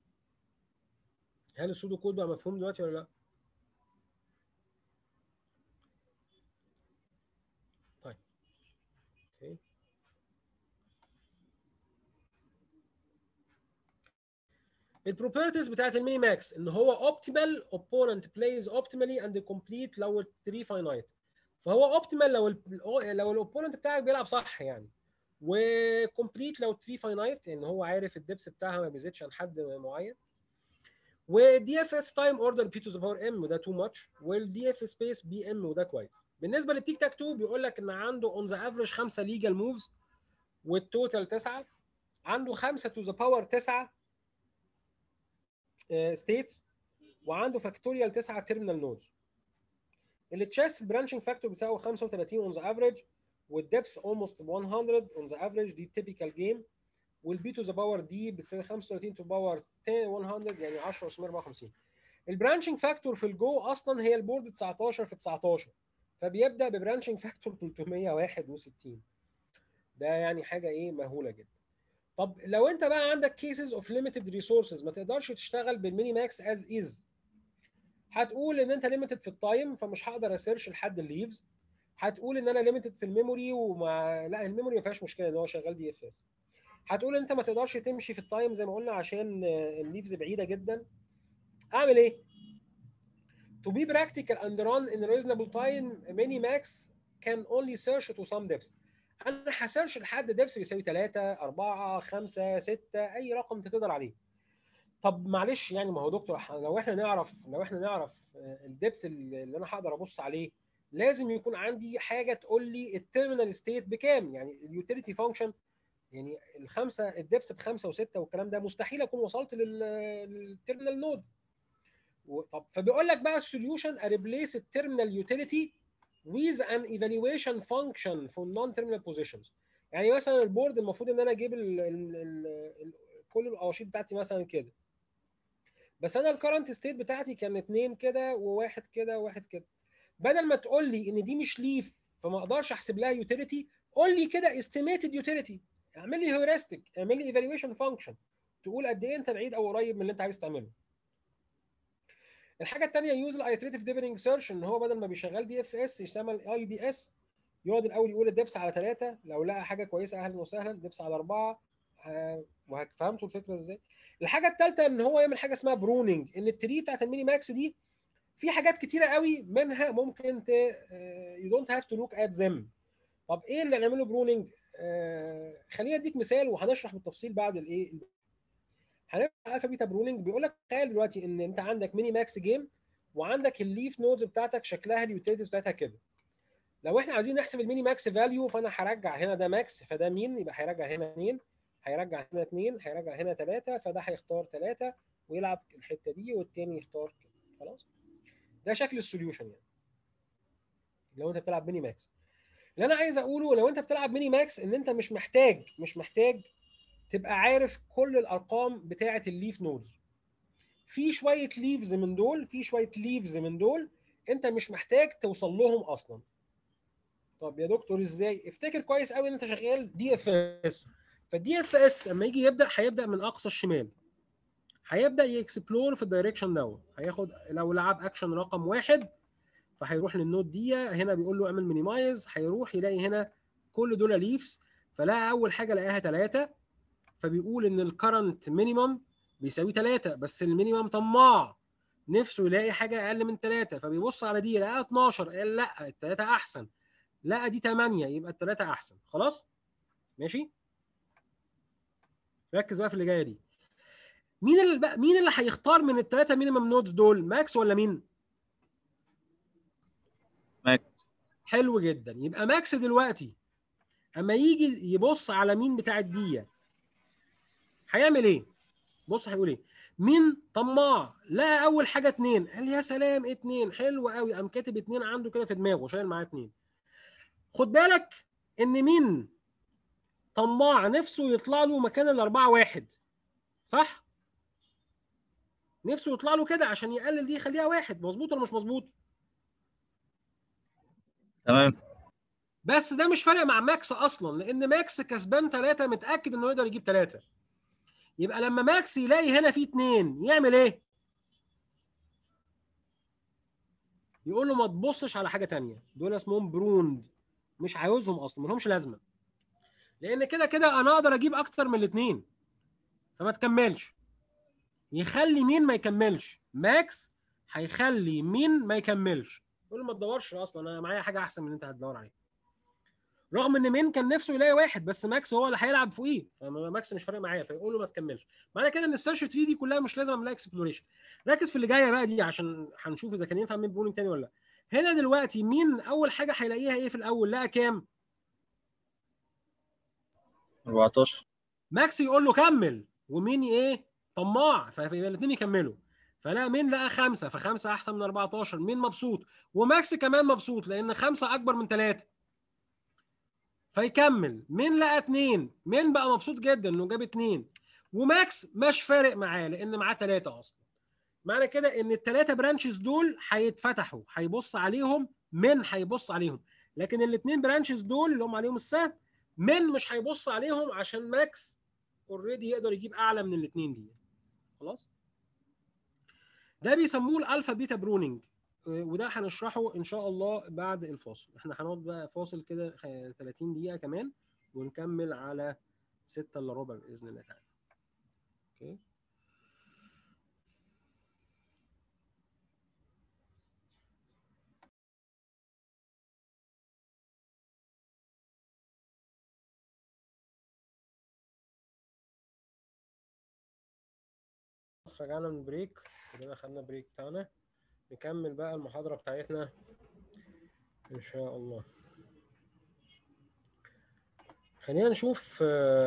هل السودو كود بقى مفهوم دلوقتي ولا لا؟ طيب اوكي. البروبرتيز بتاعت الميني ماكس ان هو اوبتيمال اوبوننت بلايز اوبتيمالي اند كومبليت لو التري فاينايت، فهو اوبتيمال لو الاوبوننت بتاعك بيلعب صح يعني، وكومبليت لو التري فاينايت ان هو عارف الدبس بتاعها ما بيزيدش عن حد معين، والدي اف اس تايم اوردر بي تو ذا باور ام وده تو ماتش، والدي اف سبيس بي ام وده كويس. بالنسبه للتيك تاك تو بيقول لك ان عنده اون ذا افريج 5 ليجال موفز والتوتال 9، عنده 5 تو ذا باور 9 ستيتس، وعنده فاكتوريال 9 تيرمينال نودز. التشيس البرانشنج فاكتور بتاعه 35 اون ذا افريج، والدبس اولموست 100 اون ذا افريج، دي تيبيكال جيم. والبي تو ذا باور دي بتساوي 35 تو باور 100 يعني 10 اس 154. البرانشنج فاكتور في الجو اصلا هي البورد 19 في 19، فبيبدا ببرانشنج فاكتور 361. ده يعني حاجه ايه مهوله جدا. طب لو انت بقى عندك كيسز اوف ليميتد ريسورسز ما تقدرش تشتغل بالميني ماكس از از، هتقول ان انت ليميتد في التايم فمش هقدر اسيرش لحد الليفز، هتقول ان انا ليميتد في الميموري لا الميموري ما فيهاش مشكله ان هو شغال دي اف اس، هتقول انت ما تقدرش تمشي في التايم زي ما قلنا عشان الليفز بعيده جدا. اعمل ايه؟ To be practical and run in reasonable time, Minimax can only search to some depths. انا هسيرش لحد دبس بيساوي 3 4 5 6 اي رقم انت تقدر عليه. طب معلش يعني ما هو دكتور لو احنا نعرف الدبس اللي انا هقدر ابص عليه، لازم يكون عندي حاجه تقول لي التيرمينال ستيت بكام، يعني اليوتيليتي فانكشن، يعني الخمسه الدبس بخمسه وسته والكلام ده مستحيل اكون وصلت للتيرمينال نود. طب فبيقول لك بقى السوليوشن ريبليس التيرمينال يوتيليتي with an evaluation function for non-terminal positions. يعني مثلا البورد المفروض ان انا اجيب كل الاواشيط بتاعتي مثلا كده، بس انا الكرنت ستيت بتاعتي كان 2 كده وواحد كده وواحد كده، بدل ما تقول لي ان دي مش ليف فما اقدرش احسب لها يوتيليتي، قول لي كده استيميتد يوتيليتي، اعمل لي هيورستيك، اعمل لي ايفالويشن فانكشن تقول قد ايه انت بعيد او قريب من اللي انت عايز تعمله. الحاجه الثانيه يوز الايتريتيف ديبننج سيرش، ان هو بدل ما بيشغل دي اف اس يشتغل اي دي اس، يقعد الاول يقول الدبس على 3، لو لقى حاجه كويسه اهلا وسهلا، دبس على 4. فهمتوا الفكره ازاي؟ الحاجه الثالثه ان هو يعمل حاجه اسمها بروننج، ان التري بتاعت الميني ماكس دي في حاجات كتيره قوي منها ممكن يو دونت هاف تو لوك ات ذم. طب ايه اللي نعمله بروننج؟ خليني اديك مثال وهنشرح بالتفصيل بعد الايه. هنعمل الفا بيتا بروننج. بيقول لك تخيل دلوقتي ان انت عندك ميني ماكس جيم وعندك الليف نودز بتاعتك شكلها اليوتيليتيز بتاعتها كده. لو احنا عايزين نحسب الميني ماكس فاليو، فانا هرجع هنا ده ماكس فده مين، يبقى هيرجع هنا 2، هيرجع هنا 2، هيرجع هنا 3، فده هيختار 3 ويلعب الحته دي والتاني يختار كده. خلاص ده شكل السوليوشن يعني لو انت بتلعب ميني ماكس. اللي انا عايز اقوله لو انت بتلعب ميني ماكس ان انت مش محتاج تبقى عارف كل الارقام بتاعه الليف نودز. في شويه ليفز من دول، في شويه ليفز من دول انت مش محتاج توصل لهم اصلا. طب يا دكتور ازاي؟ افتكر كويس قوي ان انت شغال دي اف اس، فالدي اف اس لما يجي هيبدا من اقصى الشمال، هيبدا يكسبلور في الدايركشن دوت، هياخد لو لعب اكشن رقم 1 فهيروح للنود دي، هنا بيقول له اعمل مينيمايز، هيروح يلاقي هنا كل دول ليفز، فلقى اول حاجه لقاها 3، فبيقول ان الكرنت مينيمم بيساوي 3، بس المينيمم طماع نفسه يلاقي حاجه اقل من 3، فبيبص على دي لقاها 12، قال لا الثلاثه احسن، لقى دي 8 يبقى الثلاثه احسن. خلاص ماشي، ركز بقى في اللي جايه دي. مين اللي هيختار من الثلاثه مينيمم نودز دول، ماكس ولا مين؟ ماكس. حلو جدا، يبقى ماكس دلوقتي اما يجي يبص على مين بتاع الديه هيعمل ايه؟ بص هيقول ايه؟ مين طماع لقى اول حاجه 2، قال يا سلام 2 حلو قوي، قام كاتب 2 عنده كده في دماغه شايل معاه 2. خد بالك ان مين طماع نفسه يطلع له مكان الاربعه 1، صح؟ نفسه يطلع له كده عشان يقلل دي يخليها 1، مظبوط ولا مش مظبوط؟ تمام. بس ده مش فارق مع ماكس اصلا، لان ماكس كسبان 3 متاكد انه يقدر يجيب 3. يبقى لما ماكس يلاقي هنا في 2 يعمل ايه؟ يقول له ما تبصش على حاجه ثانيه، دول اسمهم بروند، مش عاوزهم اصلا، ما لهمش لازمه، لان كده كده انا اقدر اجيب اكتر من الاثنين، فما تكملش. يخلي مين ما يكملش؟ ماكس هيخلي مين ما يكملش، يقول له ما تدورش اصلا، انا معايا حاجه احسن من اللي انت هتدور عليها. رغم ان مين كان نفسه يلاقي واحد، بس ماكس هو اللي هيلعب فوقيه، فماكس مش فارق معايا، فيقول له ما تكملش. معنى كده ان السيرش تري دي كلها مش لازم اعملها اكسبلوريشن. ركز في اللي جايه بقى دي عشان هنشوف اذا كان ينفع من برونينج تاني ولا لا. هنا دلوقتي مين اول حاجه هيلاقيها ايه في الاول؟ لقى كام؟ 14. ماكس يقول له كمل، ومين ايه؟ طماع، فيبقى الاثنين يكملوا. فلا مين لقى 5، ف5 احسن من 14، مين مبسوط؟ وماكس كمان مبسوط لان 5 اكبر من 3، فيكمل. مين لقى 2، مين بقى مبسوط جدا انه جاب 2، وماكس مش فارق معاه لان معاه 3 اصلا. معنى كده ان ال3 برانشز دول هيتفتحوا، هيبص عليهم، من هيبص عليهم، لكن الاثنين برانشز دول اللي هم عليهم السهم، من مش هيبص عليهم عشان ماكس اوريدي يقدر يجيب اعلى من الاثنين دي. خلاص، ده بيسموه الالفا بيتا برونينج، وده هنشرحه ان شاء الله بعد الفاصل. احنا هنقعد بقى فاصل كده 30 دقيقه كمان، ونكمل على 6 الا ربع باذن الله تعالى. اوكي، رجعنا من بريك، كده خدنا بريك بتاعنا، نكمل بقى المحاضره بتاعتنا ان شاء الله. خلينا نشوف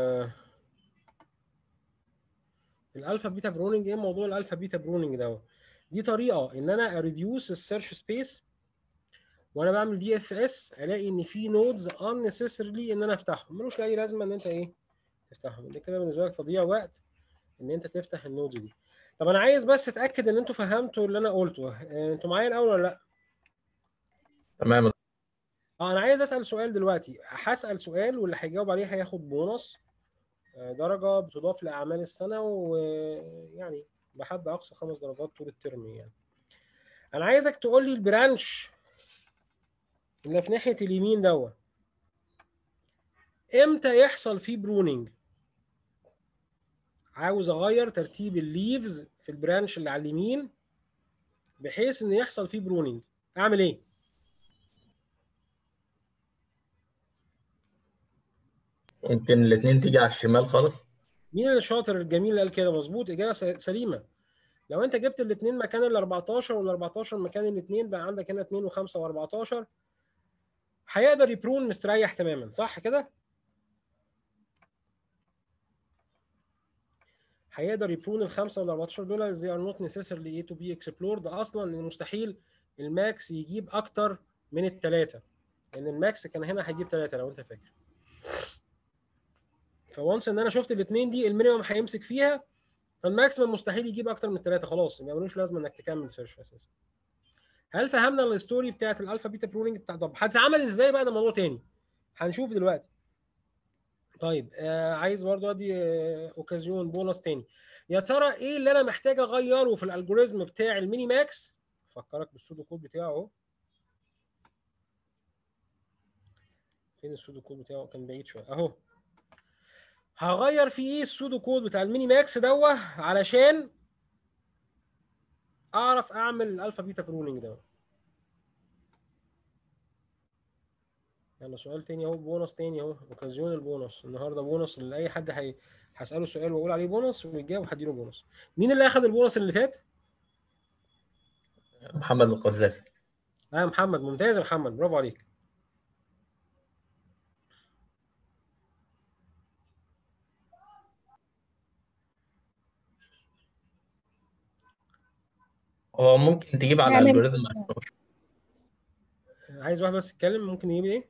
الالفا بيتا برونينج. ايه موضوع الالفا بيتا برونينج ده؟ دي طريقه ان انا اريديوس السيرش سبيس، وانا بعمل دي اف اس الاقي ان في نودز unnecessarily ان انا افتحهم، ملوش اي لازمه ان انت ايه تفتحهم، ده كده بالنسبه لك تضييع وقت ان انت تفتح النودز دي. طب انا عايز بس اتاكد ان انتوا فهمتوا اللي انا قلته. انتوا معايا الاول ولا لا؟ تمام. انا عايز اسال سؤال دلوقتي، هسال سؤال واللي هيجاوب عليه هياخد بونص درجه بتضاف لاعمال السنه، ويعني بحد اقصى 5 درجات طول الترم يعني. انا عايزك تقول لي البرانش اللي في ناحيه اليمين دوت امتى يحصل فيه برونينج. عاوز اغير ترتيب الليفز في البرانش اللي على اليمين بحيث ان يحصل فيه برونينج، اعمل ايه؟ ممكن الاثنين تيجي على الشمال خالص. مين الشاطر الجميل اللي قال كده؟ مظبوط، اجابه سليمه. لو انت جبت الاثنين مكان ال 14 وال 14 مكان الاثنين، بقى عندك هنا 2 و5 و14، هيقدر يبرون مستريح تماما، صح كده؟ هيقدر يبرون الخمسه وال 14 دول. they are not necessarily to be explored، اصلا مستحيل الماكس يجيب اكتر من الثلاثه، لان الماكس كان هنا هيجيب 3 لو انت فاكر. فوانس ان انا شفت الاثنين دي المينيمم هيمسك فيها، فالماكسيمم مستحيل يجيب اكتر من 3، خلاص يبقى ملوش لازمه انك تكمل سيرش اساسا. هل فهمنا الستوري بتاعت الالفا بيتا برونينج بتاع؟ طب هتتعمل ازاي بقى؟ ده موضوع تاني هنشوف دلوقتي. طيب عايز برضه ادي اوكازيون بونص تاني. يا ترى ايه اللي انا محتاج اغيره في الالجوريزم بتاع الميني ماكس؟ فكرك بالسودو كود بتاعه اهو. فين السودو كود بتاعه؟ كان بعيد شويه اهو. هغير في ايه السودو كود بتاع الميني ماكس دوه علشان اعرف اعمل الالفا بيتا برونينج ده. يلا سؤال تاني اهو، بونص تاني اهو، اوكازيون البونص النهارده، بونص لاي حد هساله سؤال واقول عليه بونص ويجاوب هديله بونص. مين اللي اخذ البونص اللي فات؟ محمد القذافي. محمد، ممتاز يا محمد، برافو عليك. هو ممكن تجيب على نعمل الالجوريزم. عايز واحد بس يتكلم، ممكن يجيب ايه؟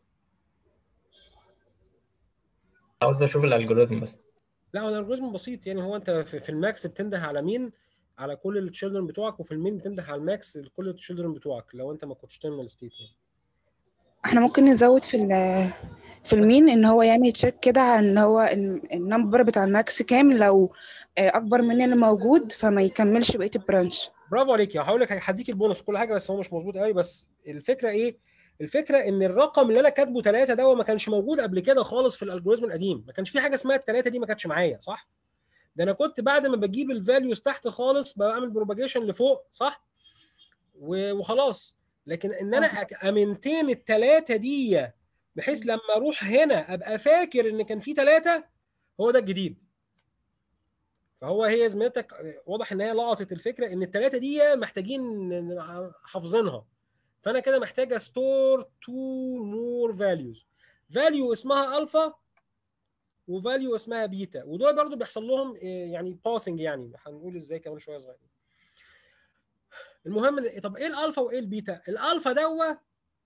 عاوز اشوف الالجوريزم بس. لا هو الالجوريزم بسيط يعني. هو انت في الماكس بتنده على مين؟ على كل التشيلدرن بتوعك، وفي المين بتنده على الماكس لكل التشيلدرن بتوعك لو انت ما كنتش تيرمينال ستيت يعني. احنا ممكن نزود في المين ان هو يعمل تشيك كده عن ان هو النمبر بتاع الماكس كام، لو اكبر من اللي موجود فما يكملش بقيه البرانش. برافو عليك. هقول لك هديك البونص كل حاجه، بس هو مش مظبوط قوي. بس الفكره ايه؟ الفكره ان الرقم اللي انا كاتبه 3 ده ما كانش موجود قبل كده خالص في الالجوريزم القديم. ما كانش في حاجه اسمها ال3 دي، ما كانتش معايا صح؟ ده انا كنت بعد ما بجيب الفاليوز تحت خالص بعمل بروباجيشن لفوق صح؟ وخلاص. لكن ان انا امنتين الثلاثه دي بحيث لما اروح هنا ابقى فاكر ان كان في 3، هو ده الجديد. فهو هي زميلتك واضح ان هي لقطت الفكره ان الثلاثه دي محتاجين حافظينها. فانا كده محتاج ستور تو مور فاليوز. فاليو اسمها الفا وفاليو اسمها بيتا، ودول برضو بيحصل لهم يعني باسنج، يعني هنقول ازاي كمان شويه صغيرين. المهم طب ايه الالفا وايه البيتا؟ الالفا دوا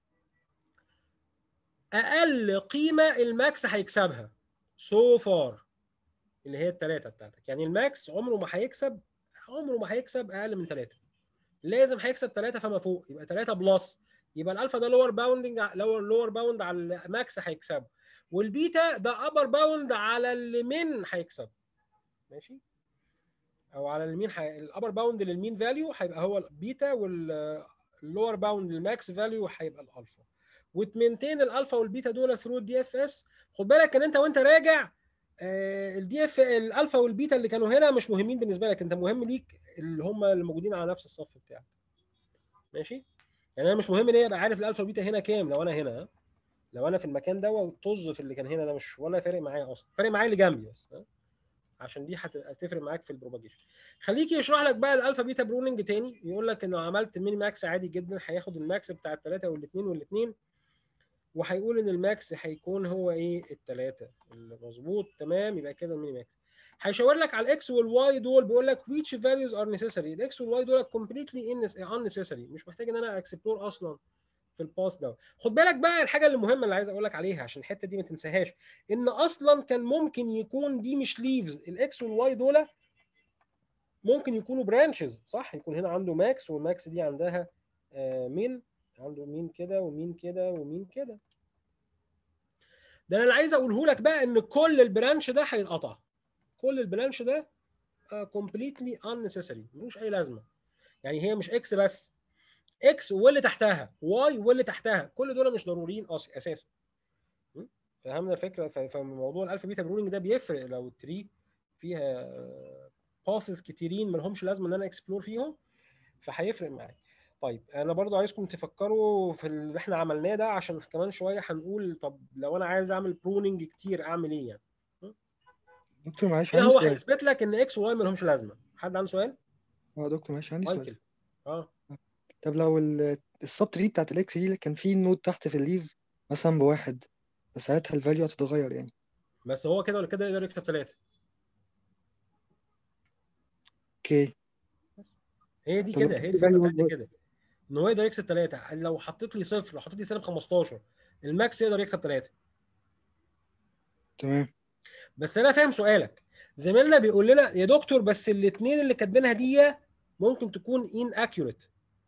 اقل قيمه الماكس هيكسبها سو فار، اللي هي الثلاثه بتاعتك. يعني الماكس عمره ما هيكسب اقل من 3، لازم هيكسب 3 فما فوق، يبقى 3 بلس. يبقى الالفا ده لور باوندنج، لور باوند على الماكس هيكسبه، والبيتا ده ابر باوند على اللي من هيكسب. ماشي؟ او على المين الابر باوند للمين فاليو هيبقى هو البيتا، واللور باوند للماكس فاليو هيبقى الالفا. وتمنتين الالفا والبيتا دول ثرو الدي اف اس. خد بالك ان انت وانت راجع الدي اف الالفا والبيتا اللي كانوا هنا مش مهمين بالنسبه لك، انت مهم ليك اللي هم اللي موجودين على نفس الصف بتاعك. ماشي؟ يعني انا مش مهم ليا ابقى عارف الالفا والبيتا هنا كام لو انا هنا، لو انا في المكان ده وطز في اللي كان هنا ده مش ولا فارق معايا اصلا، فارق معايا اللي جنبي بس، عشان دي هتفرق معاك في البروباجيشن. خليك يشرح لك بقى الالفا بيتا بروننج تاني. يقول لك انه عملت ميني ماكس عادي جدا، هياخد الماكس بتاع الثلاثه والاثنين والاثنين، وهيقول ان الماكس هيكون هو ايه؟ الثلاثه. مظبوط تمام. يبقى كده الميني ماكس. هيشاور لك على الاكس والواي دول، بيقول لك which values are necessary. الاكس والواي دول completely unnecessary، مش محتاج ان انا اكسبلور اصلا في الباس ده. خد بالك بقى الحاجه المهمه اللي عايز اقول لك عليها عشان الحته دي ما تنساهاش، ان اصلا كان ممكن يكون دي مش ليفز. الاكس والواي دول ممكن يكونوا برانشز صح؟ يكون هنا عنده ماكس، والماكس دي عندها مين، عنده مين كده ومين كده ومين كده. ده انا اللي عايز اقوله لك بقى ان كل البرانش ده هيتقطع. كل البرانش ده completely unnecessary، ملوش اي لازمه. يعني هي مش اكس بس، اكس واللي تحتها، واي واللي تحتها، كل دول مش ضروريين اساسا. فهمنا الفكره؟ فموضوع الالفا بيتا بروننج ده بيفرق لو التري فيها باسز كتيرين ما لهمش لازمه ان انا اكسبلور فيهم، فهيفرق معاك. طيب انا برضو عايزكم تفكروا في اللي احنا عملناه ده، عشان كمان شويه هنقول طب لو انا عايز اعمل بروننج كتير اعمل ايه يعني. دكتور معلش هنا عندي هو سؤال. هيثبت لك ان اكس وواي ما لهمش لازمه. حد عنده سؤال؟ دكتور معلش عندي سؤال. مايكل. طب لو السب تري بتاعت الاكس دي كان في نود تحت في الليف مثلا بواحد، فساعتها الفاليو هتتغير يعني. بس هو كده ولا كده يقدر يكسب 3. اوكي. هي دي طب كده، هي الفكره بتاعتي كده، ان هو يقدر يكسب 3. لو حطيت لي صفر، لو حطيت لي سالب 15، الماكس يقدر يكسب 3. تمام. بس انا فاهم سؤالك. زميلنا بيقول لنا يا دكتور بس الاثنين اللي كاتبينها دي ممكن تكون ان اكيوريت،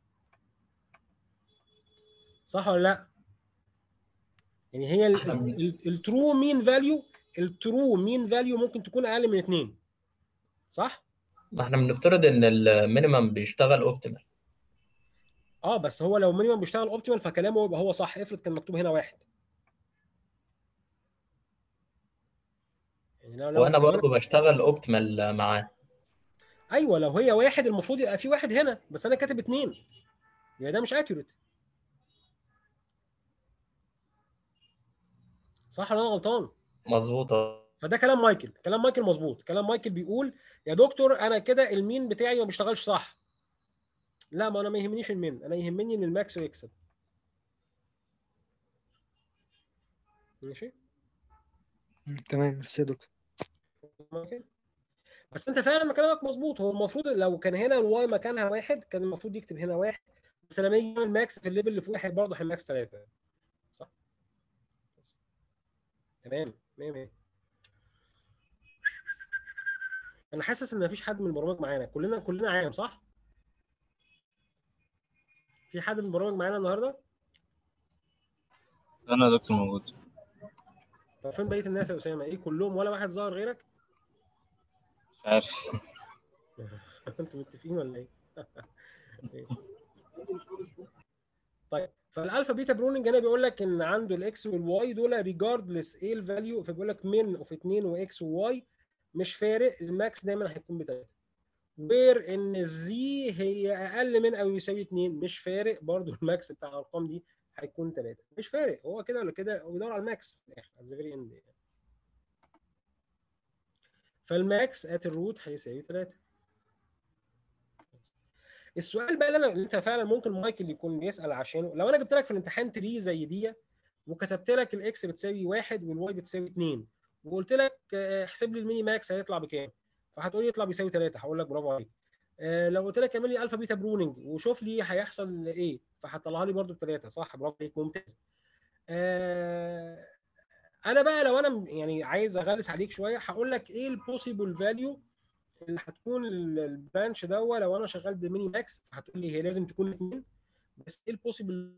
صح ولا لا؟ يعني هي الترو مين فاليو، الترو مين فاليو ممكن تكون اقل من 2، صح؟ ما احنا بنفترض ان المينيمم بيشتغل اوبتيمال. بس هو لو مينيمم بيشتغل اوبتيمال فكلامه يبقى هو صح. افرض كان مكتوب هنا 1، يعني وانا برضو بشتغل اوبتيمال معاه. ايوه لو هي 1 المفروض يبقى في 1 هنا، بس انا كاتب 2، يبقى ده مش اكيوريت، صح ولا انا غلطان؟ مظبوطه. فده كلام مايكل، كلام مايكل مظبوط. كلام مايكل بيقول يا دكتور انا كده المين بتاعي ما بيشتغلش صح. لا، ما انا ما يهمنيش المين، انا يهمني ان الماكس يكسب. ماشي تمام. ميرسي يا دكتور. مايكل. بس انت فعلا كلامك مظبوط. هو المفروض لو كان هنا الواي مكانها 1 كان المفروض يكتب هنا 1، بس لما يجي يعمل ماكس في الليفل اللي فوق برضه هيماكس 3، صح؟ تمام 100. انا حاسس ان مفيش حد من البرامج معانا، كلنا عام صح؟ في حد من البرامج معانا النهارده؟ انا يا دكتور موجود. طب فين بقيه الناس يا اسامه؟ ايه كلهم ولا واحد ظاهر غيرك؟ مش عارف. انتوا متفقين ولا ايه؟ ماشي. طيب فالالفا بيتا بروننج هنا بيقول لك ان عنده الاكس والواي دول ريجاردلس ايه الفاليو، فبيقول لك من اوف 2 واكس وواي مش فارق، الماكس دايما هيكون بتلاته. وير ان الزي هي اقل من او يساوي 2 مش فارق برضو، الماكس بتاع الارقام دي هيكون 3 مش فارق، هو كده ولا كده هو بيدور على الماكس في الاخر at the very end يعني. فالماكس ات الروت هيساوي 3. السؤال بقى اللي انت فعلا ممكن مايكل يكون بيسال عشانه، لو انا جبت لك في الامتحان تري زي دي وكتبت لك الاكس بتساوي 1 والواي بتساوي 2 وقلت لك احسب لي الميني ماكس هيطلع بكام، فهتقول لي يطلع بيساوي 3، هقول لك برافو عليك. لو قلت لك اعمل لي الفا بيتا بروننج وشوف لي هيحصل ايه، فهتطلعها لي برده ب3، صح؟ برافو عليك، ممتاز. انا بقى لو انا يعني عايز اغلس عليك شويه هقول لك ايه البوسيبل فاليو اللي هتكون البرانش ده لو انا شغال بميني ماكس، فهتقول لي هي لازم تكون 2، بس ايه البوسيبل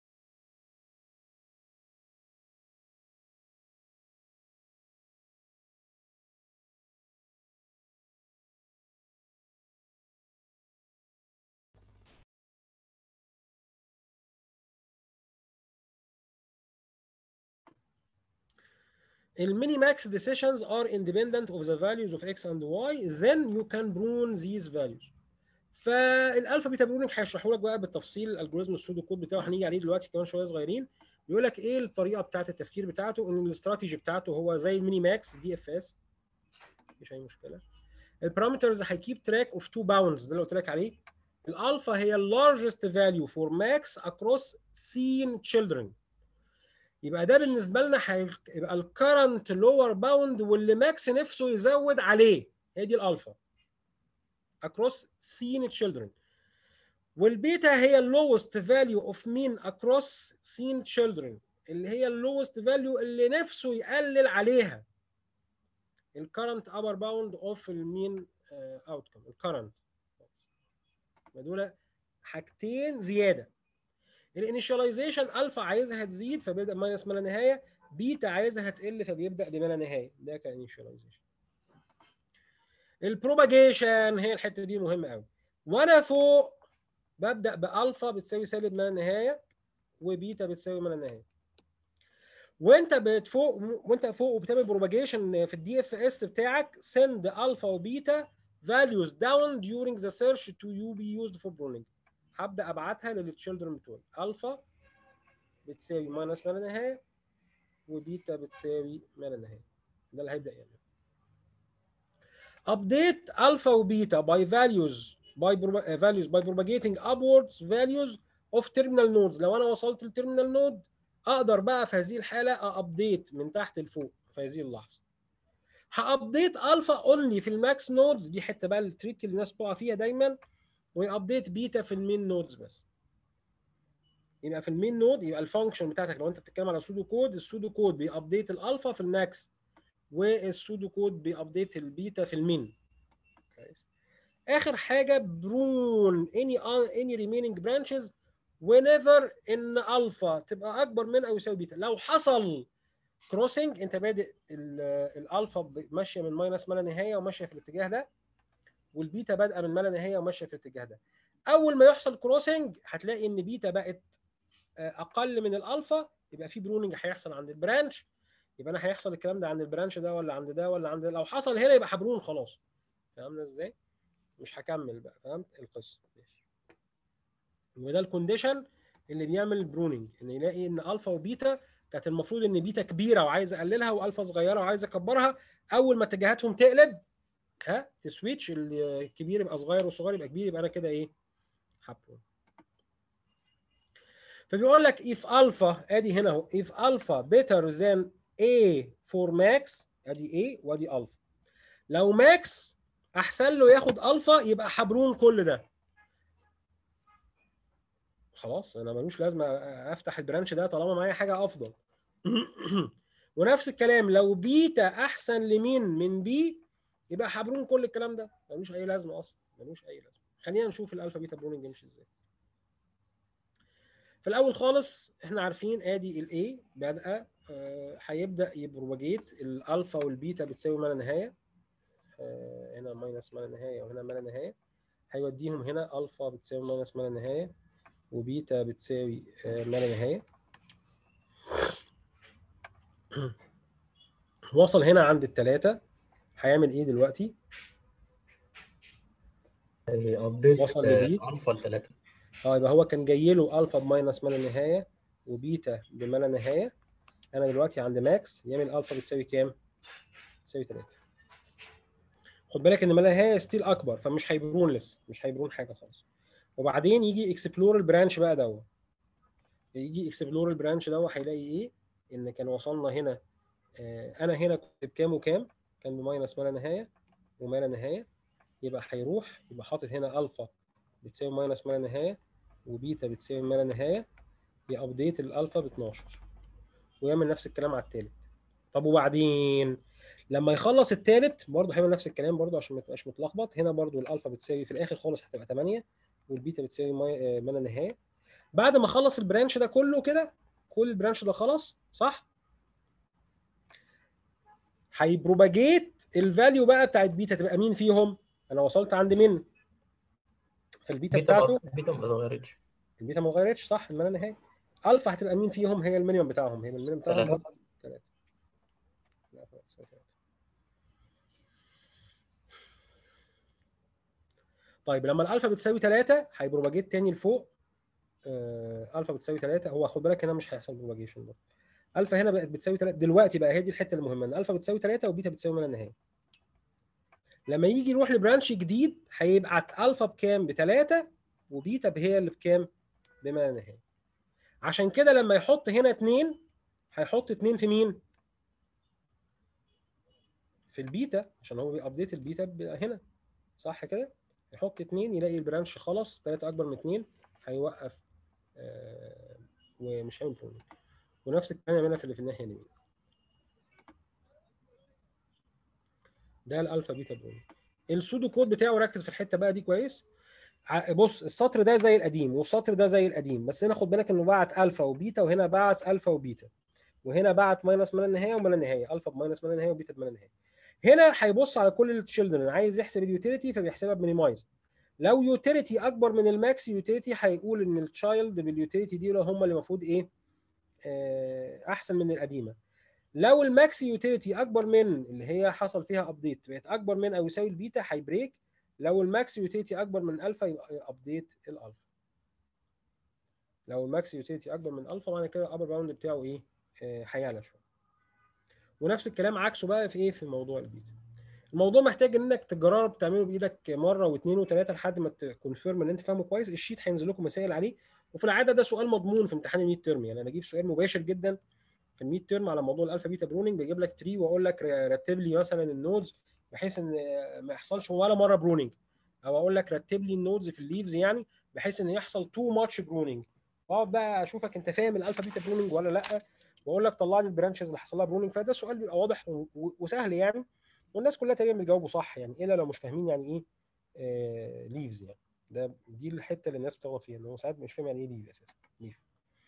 الميني ماكس decisions are independent of the values of x and y, then you can prune these values. فالالفا بيتا بروننج هيشرحوا لك بقى بالتفصيل الالجوريزم السودو كود بتاعه، هنيجي عليه دلوقتي كمان شويه صغيرين. بيقول لك ايه الطريقه بتاعه التفكير بتاعته، ان الاستراتيجي بتاعته هو زي الميني ماكس دي اف اس، مفيش اي مشكله. البارامترز هيكيب تراك اوف تو باوندز، ده اللي قلت لك عليه. الالفا هي اللارجست فاليو فور ماكس اكروس سين تشيلدرن، يبقى ده بالنسبه لنا هيبقى الكرنت لور باوند واللي ماكس نفسه يزود عليه، هي دي الالفا across seen children. والبيتا هي اللوست فاليو اوف مين across seen children، اللي هي اللوست فاليو اللي نفسه يقلل عليها، الكرنت ابر باوند اوف المين اوتكم، الكرنت. دول حاجتين زياده. الانيشاليزيشن الفا عايزها تزيد فبيبدا ماينس ما لا نهايه، بيتا عايزها تقل فبيبدا بما لا نهايه، ده كانيشاليزيشن. البروباجيشن هي الحته دي مهمه قوي. وانا فوق ببدا بالفا بتساوي سالب ما لا نهايه وبيتا بتساوي ما لا نهايه. وانت فوق وبتعمل بروباجيشن في الدي اف اس بتاعك send الفا وبيتا values down during the search to you be used for pruning. هبدا ابعتها للتشيلدرن بتوعي، الفا بتساوي ماينس ما لا نهايه وبيتا بتساوي ما لا نهايه، ده اللي هيبدا يعمل. update الفا وبيتا by values by propagating upwards values of terminal nodes. لو انا وصلت للتيرمينال نود اقدر بقى في هذه الحاله ابديت من تحت لفوق في هذه اللحظه. هابديت الفا اونلي في الماكس نودز، دي حته بقى التريك اللي الناس بتقع فيها دايما، وابديت بيتا في المين نودز بس. يبقى في المين نود يبقى الفانكشن بتاعتك لو انت بتتكلم على سودو كود، السودو كود بيابديت الالفا في الماكس والسودو كود بيابديت البيتا في المين. اخر حاجه برون any remaining branches whenever ان الفا تبقى اكبر من او يساوي بيتا. لو حصل كروسنج، انت بادئ الالفا ماشيه من ماينس ما لا نهايه وماشيه في الاتجاه ده، والبيتا بادئه من ما لا نهايه وماشيه في الاتجاه ده. اول ما يحصل كروسنج هتلاقي ان بيتا بقت اقل من الالفا، يبقى في بروننج هيحصل عند البرانش. يبقى انا هيحصل الكلام ده عند البرانش ده ولا عند ده ولا عند ده؟ لو حصل هنا يبقى هبرون خلاص. فهمنا ازاي؟ مش هكمل بقى، فهمت القصه؟ ماشي. وده الكونديشن اللي بيعمل بروننج، ان يلاقي ان الفا وبيتا كانت المفروض ان بيتا كبيره وعايز اقللها والفا صغيره وعايز اكبرها، اول ما اتجاهاتهم تقلب تسويتش، الكبير يبقى صغير والصغير يبقى كبير، يبقى انا كده ايه؟ هبرون. فبيقول لك if alpha ادي هنا اهو if alpha better than a for max، ادي a وادي alpha. لو max احسن له ياخد alpha يبقى هبرون كل ده. خلاص انا ملوش لازمه افتح البرانش ده طالما معايا حاجه افضل. ونفس الكلام لو بيتا احسن لمين من بي يبقى هبرون كل الكلام ده، ملوش اي لازمه اصلا، ملوش اي لازمه. خلينا نشوف الالفا بيتا بروننج يمشي ازاي. في الاول خالص احنا عارفين ادي الاي بادئه هيبدا يبروجيت الالفا والبيتا بتساوي ما لا نهايه، هنا ماينس ما لا نهايه وهنا ما لا نهايه، هيوديهم هنا الفا بتساوي ماينس ما لا نهايه وبيتا بتساوي ما لا نهايه. وصل هنا عند الثلاثه، هيعمل ايه دلوقتي؟ ابديت وصل لدي الفا ل3. يبقى هو كان جاي له الفا بماينس ما لا نهايه وبيتا بما لا نهايه. انا دلوقتي عند ماكس يعمل الفا بتساوي كام؟ بتساوي 3. خد بالك ان ما لا نهايه ستيل اكبر، فمش هيبرون لسه، مش هيبرون حاجه خالص. وبعدين يجي اكسبلور البرانش بقى دوت، يجي اكسبلور البرانش دوت هيلاقي ايه؟ ان كان وصلنا هنا انا هنا كنت بكام وكام؟ كان بماينس ما لا نهايه وما لا نهايه. يبقى هيروح يبقى حاطط هنا الفا بتساوي ماينس ما لا نهايه وبيتا بتساوي ما لا نهايه، يابديت الالفا ب 12 ويعمل نفس الكلام على الثالث. طب وبعدين لما يخلص الثالث برضه هيعمل نفس الكلام برضه عشان ما تبقاش متلخبط. هنا برضه الالفا بتساوي في الاخر خالص هتبقى 8 والبيتا بتساوي ما لا نهايه. بعد ما خلص البرانش ده كله كده، كل البرانش ده خلص صح، هيبروباجيت الفاليو بقى بتاعت بيتا تبقى مين فيهم؟ انا وصلت عند مين في البيتا بتاعته؟ بيتا ما اتغيرتش. البيتا ما اتغيرتش صح، ما لا نهايه. الفا هتبقى مين فيهم؟ هي المينيمم بتاعهم، هي المينيمم بتاعهم 3. طيب لما الالفا بتساوي 3 هيبروباجيت تاني لفوق. الفا بتساوي 3، هو خد بالك هنا مش هيحصل بروباجيشن برضه. الفا هنا بقت بتساوي 3 دلوقتي، بقى هي دي الحته المهمه، ان الفا بتساوي 3 وبيتا بتساوي ما لا نهايه. لما يجي يروح لبرانش جديد هيبعت الفا بكام؟ ب3 وبيتا هي اللي بكام؟ بما لا نهايه. عشان كده لما يحط هنا 2 هيحط 2 في مين؟ في البيتا، عشان هو بيابديت البيتا هنا صح كده؟ يحط 2 يلاقي البرانش خلص 3 اكبر من 2 هيوقف ومش هيعمل برونينج. ونفس الكلام يعملها في اللي في الناحيه اليمين. ده الالفا بيتا برونينج. السودو كود بتاعه ركز في الحته بقى دي كويس. بص السطر ده زي القديم والسطر ده زي القديم، بس هنا خد بالك انه بعت الفا وبيتا وهنا بعت الفا وبيتا وهنا بعت ماينس ما لا نهايه وما لا نهايه، الفا بماينس ما لا نهايه وبيتا بما لا نهايه. هنا هيبص على كل التشيلدرن، عايز يحسب اليوتيليتي فبيحسبها بمينيمايز. لو يوتيليتي اكبر من الماكس يوتيليتي هيقول ان التشايلد باليوتيليتي دي هم اللي المفروض ايه احسن من القديمه. لو الماكس يوتيليتي اكبر من اللي هي حصل فيها ابديت بقت اكبر من او يساوي البيتا هيبريك. لو الماكس يوتيليتي اكبر من الفا يبقى ابديت الالفا. لو الماكس يوتيليتي اكبر من الفا معنى كده الابر باوند بتاعه ايه؟ هيعلى شويه. ونفس الكلام عكسه بقى في ايه؟ في موضوع البيتا. الموضوع محتاج انك تجرب تعمله بايدك مره واثنين وثلاثه لحد ما تكونفيرم ان انت فاهمه كويس. الشيت هينزل لكم مسائل عليه، وفي العاده ده سؤال مضمون في امتحان الميد تيرم. يعني انا بجيب سؤال مباشر جدا في الميد تيرم على موضوع الالفا بيتا برونينج، بجيب لك تري واقول لك رتب لي مثلا النودز بحيث ان ما يحصلش ولا مره برونينج، او اقول لك رتب لي النودز في الليفز يعني بحيث ان يحصل تو ماتش برونينج. اقعد بقى اشوفك انت فاهم الالفا بيتا برونينج ولا لا، واقول لك طلع لي البرانشز اللي حصل لها برونينج. فده سؤال بيبقى واضح وسهل يعني، والناس كلها تقريبا بيجاوبوا صح يعني، الا لو مش فاهمين يعني ايه ليفز يعني. دي الحته اللي الناس بتغلط فيها، ان هو ساعات مش فاهم يعني ايه ليف اساسا. ليف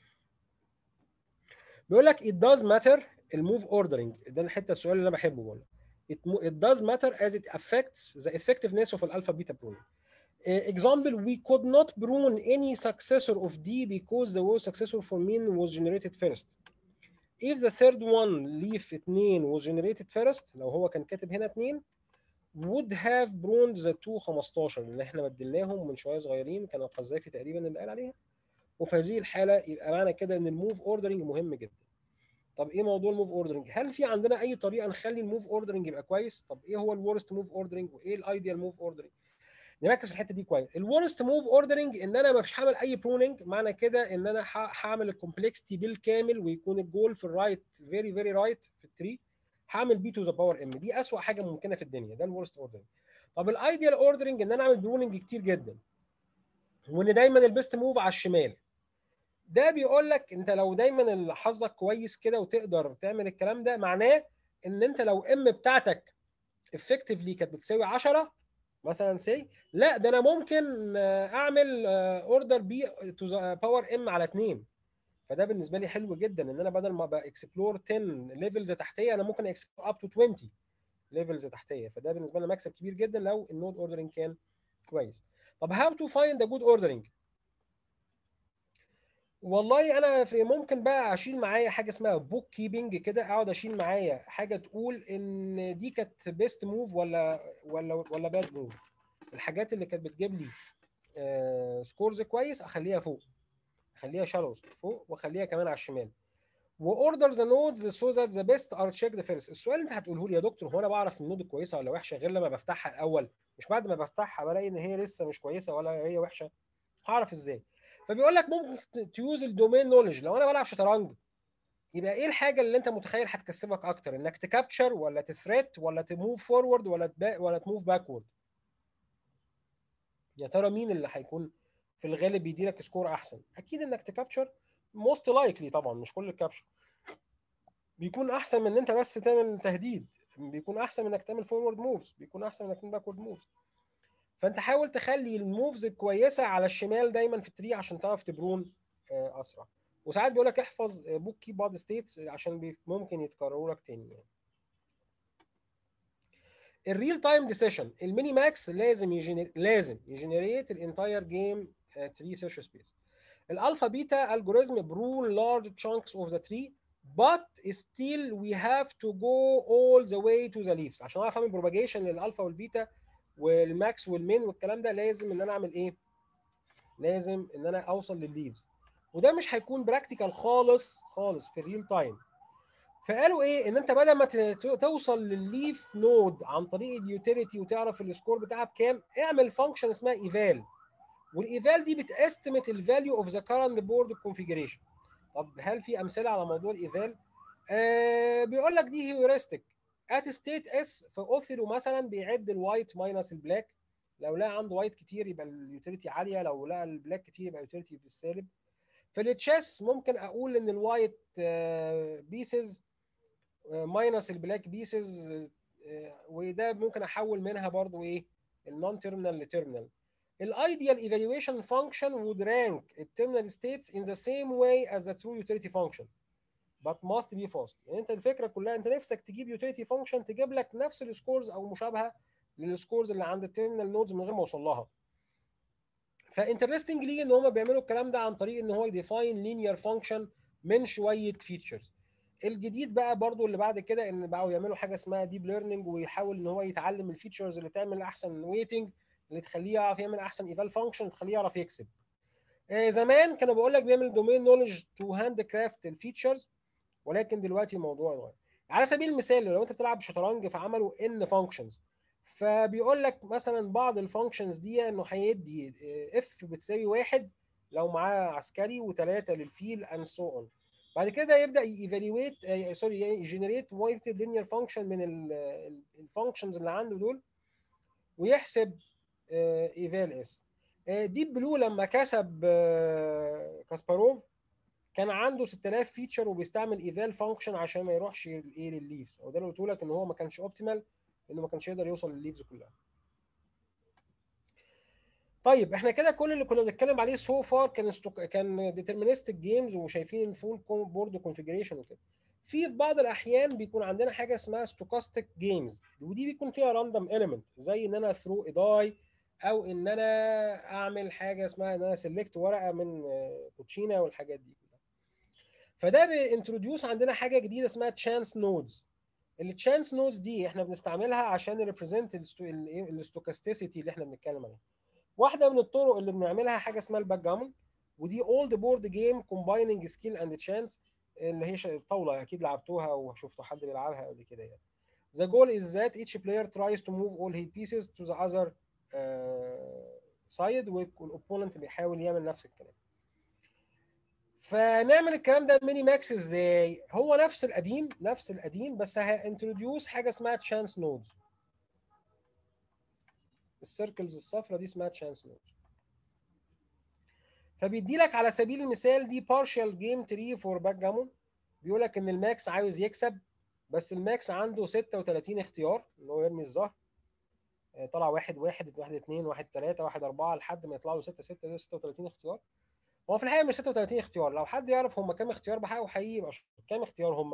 بيقول لك it does matter الموف اوردرنج. ده الحته السؤال اللي انا بحبه بقول it does matter as it affects the effectiveness of alpha beta pruning. Example, we could not prune any successor of D because the successor for min was generated first. If the third one leaf 2 was generated first، لو هو كان كاتب هنا 2 would have pruned the 15 اللي احنا بدلناهم من شويه صغيرين، كان القذافي تقريبا اللي قال عليها. وفي هذه الحاله يبقى معنى كده ان الموف اوردرنج مهم جدا. طب ايه موضوع الموف اوردرنج؟ هل في عندنا اي طريقه نخلي الموف اوردرنج يبقى كويس؟ طب ايه هو الورست موف اوردرنج وايه الايديال موف اوردرنج؟ نركز في الحته دي كويس. الورست موف اوردرنج ان انا ما فيش هعمل اي بروننج، معنى كده ان انا هعمل الكومبلكسيتي بالكامل ويكون الجول في الرايت فيري فيري رايت في التري، هعمل بي تو ذا باور ام. دي اسوء حاجه ممكنه في الدنيا، ده الورست اوردرنج. طب الايديال اوردرنج ان انا اعمل بروننج كتير جدا، وان دايما البيست موف على الشمال. ده بيقول لك انت لو دايما حظك كويس كده وتقدر تعمل الكلام ده، معناه ان انت لو ام بتاعتك افكتفلي كانت بتساوي 10 مثلا سي لا ده انا ممكن اعمل اوردر بي تو ذا باور ام على 2. فده بالنسبه لي حلو جدا ان انا بدل ما باكسبلور 10 ليفلز تحتيه انا ممكن اكسبلور اب تو 20 ليفلز تحتيه. فده بالنسبه لنا مكسب كبير جدا لو النود اوردرنج كان كويس. طب هاو تو فايند ا جود اوردرنج؟ والله انا في ممكن بقى اشيل معايا حاجه اسمها بوك كيبنج كده، اقعد اشيل معايا حاجه تقول ان دي كانت بيست موف ولا باد موف. الحاجات اللي كانت بتجيب لي سكورز كويس اخليها فوق، اخليها شالو فوق واخليها كمان على الشمال. واوردر ذا نودز سو ذات ذا بيست ار تشيكد فيرست. السؤال اللي انت هتقوله لي يا دكتور هو انا بعرف النود كويسه ولا وحشه غير لما بفتحها الاول؟ مش بعد ما بفتحها بلاقي ان هي لسه مش كويسه ولا هي وحشه؟ هعرف ازاي؟ فبيقول لك ممكن تيوز الدومين نولج. لو انا بلعب شطرنج يبقى ايه الحاجه اللي انت متخيل هتكسبك اكتر؟ انك تكابتشر ولا تثريت ولا تموف فورورد ولا تموف باكورد؟ يا ترى مين اللي هيكون في الغالب بيديلك سكور احسن؟ اكيد انك تكابتشر، موست لايكلي طبعا مش كل الكابتشر بيكون احسن من ان انت بس تعمل تهديد، بيكون احسن من انك تعمل فورورد موفز، بيكون احسن من انك تعمل باكورد موفز. فانت حاول تخلي الموفز الكويسه على الشمال دايما في التري عشان تعرف تبرون اسرع. وساعات بيقول لك احفظ بوك كي بعض ستيتس عشان ممكن يتكرروا لك تاني يعني. الريل تايم ديسيشن الميني ماكس لازم يجنريت الانتاير جيم تري سيرش سبيس. الالفا بيتا الجوريزم برول لارج chunks of the tree but still we have to go all the way to the leaves. عشان اعرف اعمل بروباجيشن للالفا والبيتا والماكس والمين والكلام ده لازم ان انا اعمل ايه؟ لازم ان انا اوصل للليفز، وده مش هيكون براكتيكال خالص في الريل تايم. فقالوا ايه؟ ان انت بدل ما توصل للليف نود عن طريق اليوتيليتي وتعرف السكور بتاعها بكام، اعمل فانكشن اسمها ايفال. والايفال دي بتستيميت الفاليو اوف ذا كارنت بورد كونفيجريشن. طب هل في امثله على موضوع الايفال؟ بيقول لك دي هيورستيك ات ستيت اس. في اوثيلو مثلا بيعد الوايت ماينس البلاك، لو لقى عنده وايت كتير يبقى اليوتيليتي عاليه، لو لقى البلاك كتير يبقى اليوتيليتي بالسالب. في التشيس ممكن اقول ان الوايت بيسز ماينس البلاك بيسز، وده ممكن احول منها برضو ايه النون تيرمينال لتيرمينال. الايديال ايفالويشن فانكشن would rank التيرمينال states in the same way as a true utility function but must be fast. يعني انت الفكره كلها انت نفسك تجيب يوتيليتي فانكشن تجيب لك نفس السكورز او مشابهه للسكورز اللي عند التيرمينال نودز من غير ما اوصل لها. فانترستنجلي ان هم بيعملوا الكلام ده عن طريق ان هو يديفاين لينير فانكشن من شويه فيتشرز. الجديد بقى برضو اللي بعد كده ان بقوا يعملوا حاجه اسمها ديب ليرنينج، ويحاول ان هو يتعلم الفيتشرز اللي تعمل احسن ويتنج، اللي تخليه يعرف يعمل احسن ايفال فانكشن، تخليه يعرف يكسب. زمان كانوا بقول لك بيعمل دومين نولج تو هاند كرافت الفيتشرز، ولكن دلوقتي الموضوع اتغير. على سبيل المثال لو انت بتلعب شطرنج فعملوا ان فانكشنز، فبيقول لك مثلا بعض الفانكشنز دي انه هيدي اف بتساوي 1 لو معاه عسكري و3 للفيل اند سو اون. بعد كده يبدا ييفالويت يجنريت وايتد لينير فانكشن من الفانكشنز اللي عنده دول ويحسب ايفال اس. ديب بلو لما كسب كاسباروف كان عنده 6000 فيتشر وبيستعمل ايفال فانكشن عشان ما يروحش ايه للليفز، وده اللي قلت لك ان هو ما كانش اوبتيمال انه ما كانش يقدر يوصل للليفز كلها. طيب احنا كده كل اللي كنا بنتكلم عليه سو فار كان ديترمينستيك جيمز وشايفين الفول بورد كونفيجريشن وكده. في بعض الاحيان بيكون عندنا حاجه اسمها ستوكاستيك جيمز، ودي بيكون فيها راندوم اليمنت زي ان انا ثرو ايداي، او ان انا اعمل حاجه اسمها ان انا سيلكت ورقه من كوتشينه والحاجات دي كلها. فده بينتروديوس عندنا حاجه جديده اسمها تشانس نودز. التشانس نودز دي احنا بنستعملها عشان نريبريزنت الستوكاستيسيتي اللي احنا بنتكلم عليها. واحده من الطرق اللي بنعملها حاجه اسمها الباك جامون، ودي اولد بورد جيم كومبايننج سكيل اند تشانس، اللي هي الطاوله اكيد لعبتوها وشفتوا حد بيلعبها قبل كده يعني. The goal is that each player tries to move all his pieces to the other side والاوبوننت بيحاول يعمل نفس الكلام. فنعمل الكلام ده ميني ماكس ازاي؟ هو نفس القديم بس هانتروديوس حاجه اسمها تشانس نودز. السيركلز الصفراء دي اسمها تشانس نودز. فبيدي لك على سبيل المثال دي بارشال جيم تري فور باك جامون. بيقول لك ان الماكس عاوز يكسب، بس الماكس عنده 36 اختيار ان هو يرمي الزهر، طلع 1 1 1 2 1 3 1 4 لحد ما يطلع له 6 6 ده 36 اختيار. هو في الحقيقه مش 36 اختيار، لو حد يعرف هم كام اختيار بحقه حقيقي يبقى كام اختيار هم؟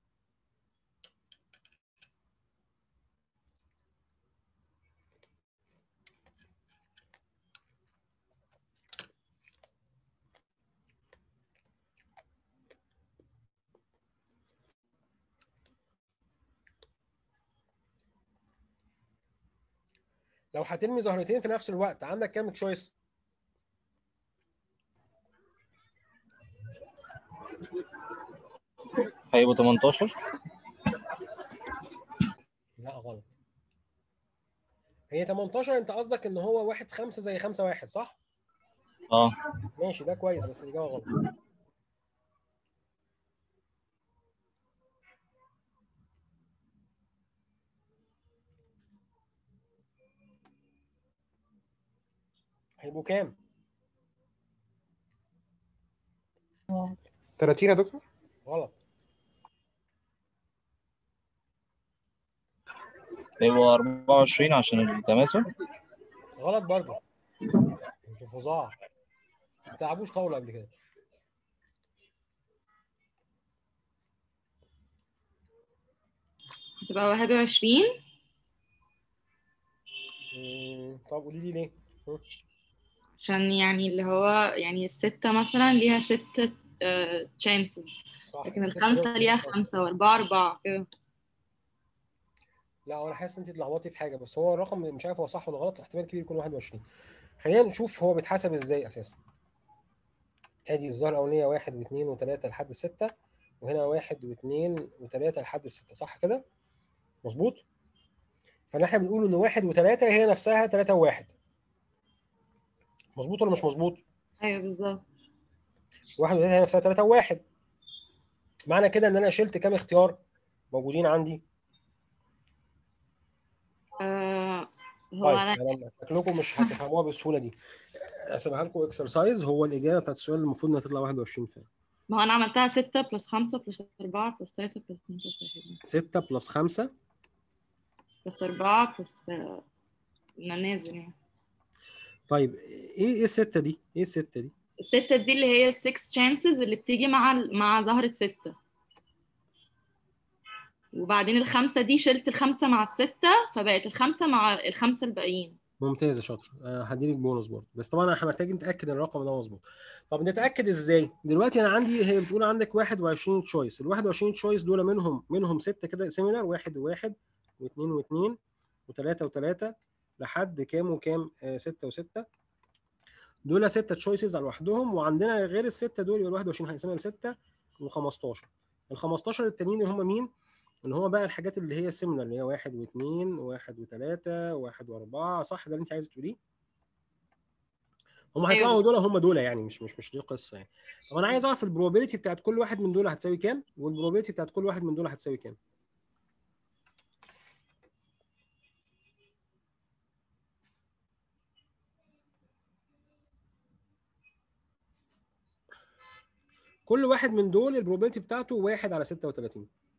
لو هترمي زهرتين في نفس الوقت عندك كام تشويس؟ هيبقوا 18. لا غلط. هي 18 انت قصدك ان هو 1 5 زي 5 1 صح؟ اه ماشي ده كويس بس الاجابه غلط. هيبقوا كام؟ 30 يا دكتور. غلط. هيبقوا 24 عشان التماثل. غلط برضه. انتوا فظاع. ما تلعبوش طاوله قبل كده. هتبقى 21. طب قولي لي ليه؟ عشان يعني اللي هو يعني الستة مثلا ليها 6 chances، صح. لكن الست الخمسة دول ليها كلهم 5 وأربعة 4 كده. لا انا حاسس ان انت اتلخبطتي في حاجه، بس هو الرقم مش عارف هو صح ولا غلط، احتمال كبير يكون 21. خلينا نشوف هو بيتحسب ازاي اساسا. ادي الظاهره الاولانيه 1 و2 و3 لحد 6، وهنا 1 و2 و3 لحد 6 صح كده؟ مظبوط؟ فاحنا بنقول ان 1 و3 هي نفسها 3 و1. مظبوط ولا مش مظبوط؟ أيوه بالظبط. 1 و3 هي نفسها 3 و1. معنى كده ان انا شلت كام اختيار موجودين عندي؟ هو طيب أنا انا شكلكم مش هتفهموها بالسهوله دي. اسيبها لكم اكسرسايز. هو الاجابه بتاعت السؤال المفروض انها تطلع 21 فعلا. ما هو أنا عملتها 6 + 5 + 4 + 3 + 2 + 1 6 + 5 + 4 + نازل يعني. طيب ايه الستة دي؟ ايه الستة دي؟ الستة دي اللي هي 6 chances اللي بتيجي مع زهرة 6، وبعدين الخمسة دي شلت الخمسة مع الستة فبقت الخمسة مع الخمسة الباقيين. ممتاز يا شاطر. هديلك بونص برضه، بس طبعا احنا محتاجين نتاكد ان الرقم ده مظبوط. طب نتاكد ازاي؟ دلوقتي انا عندي هي بتقول عندك 21 تشويس، ال 21 تشويس دول منهم 6 كده سيميلار، 1 و1 و2 و2 و3 و3 لحد كام وكام؟ 6 و6. دول 6 تشويسز لوحدهم، وعندنا غير السته دول يبقى 21 هنقسمها ل 6 و15. ال 15 التانيين اللي هم مين؟ اللي هو بقى الحاجات اللي هي سيميلر، اللي هي 1 و2 و1 و3 و1 و4 صح؟ ده اللي انت عايز تقوليه؟ هم هيطلعوا أيوة. هم دول يعني مش دي القصه يعني. طب انا عايز اعرف البروبابيلتي بتاعت كل واحد من دول هتساوي كام، والبروبابيلتي بتاعت كل واحد من دول هتساوي كام. كل واحد من دول البروبابيلتي بتاعته 1 على 36،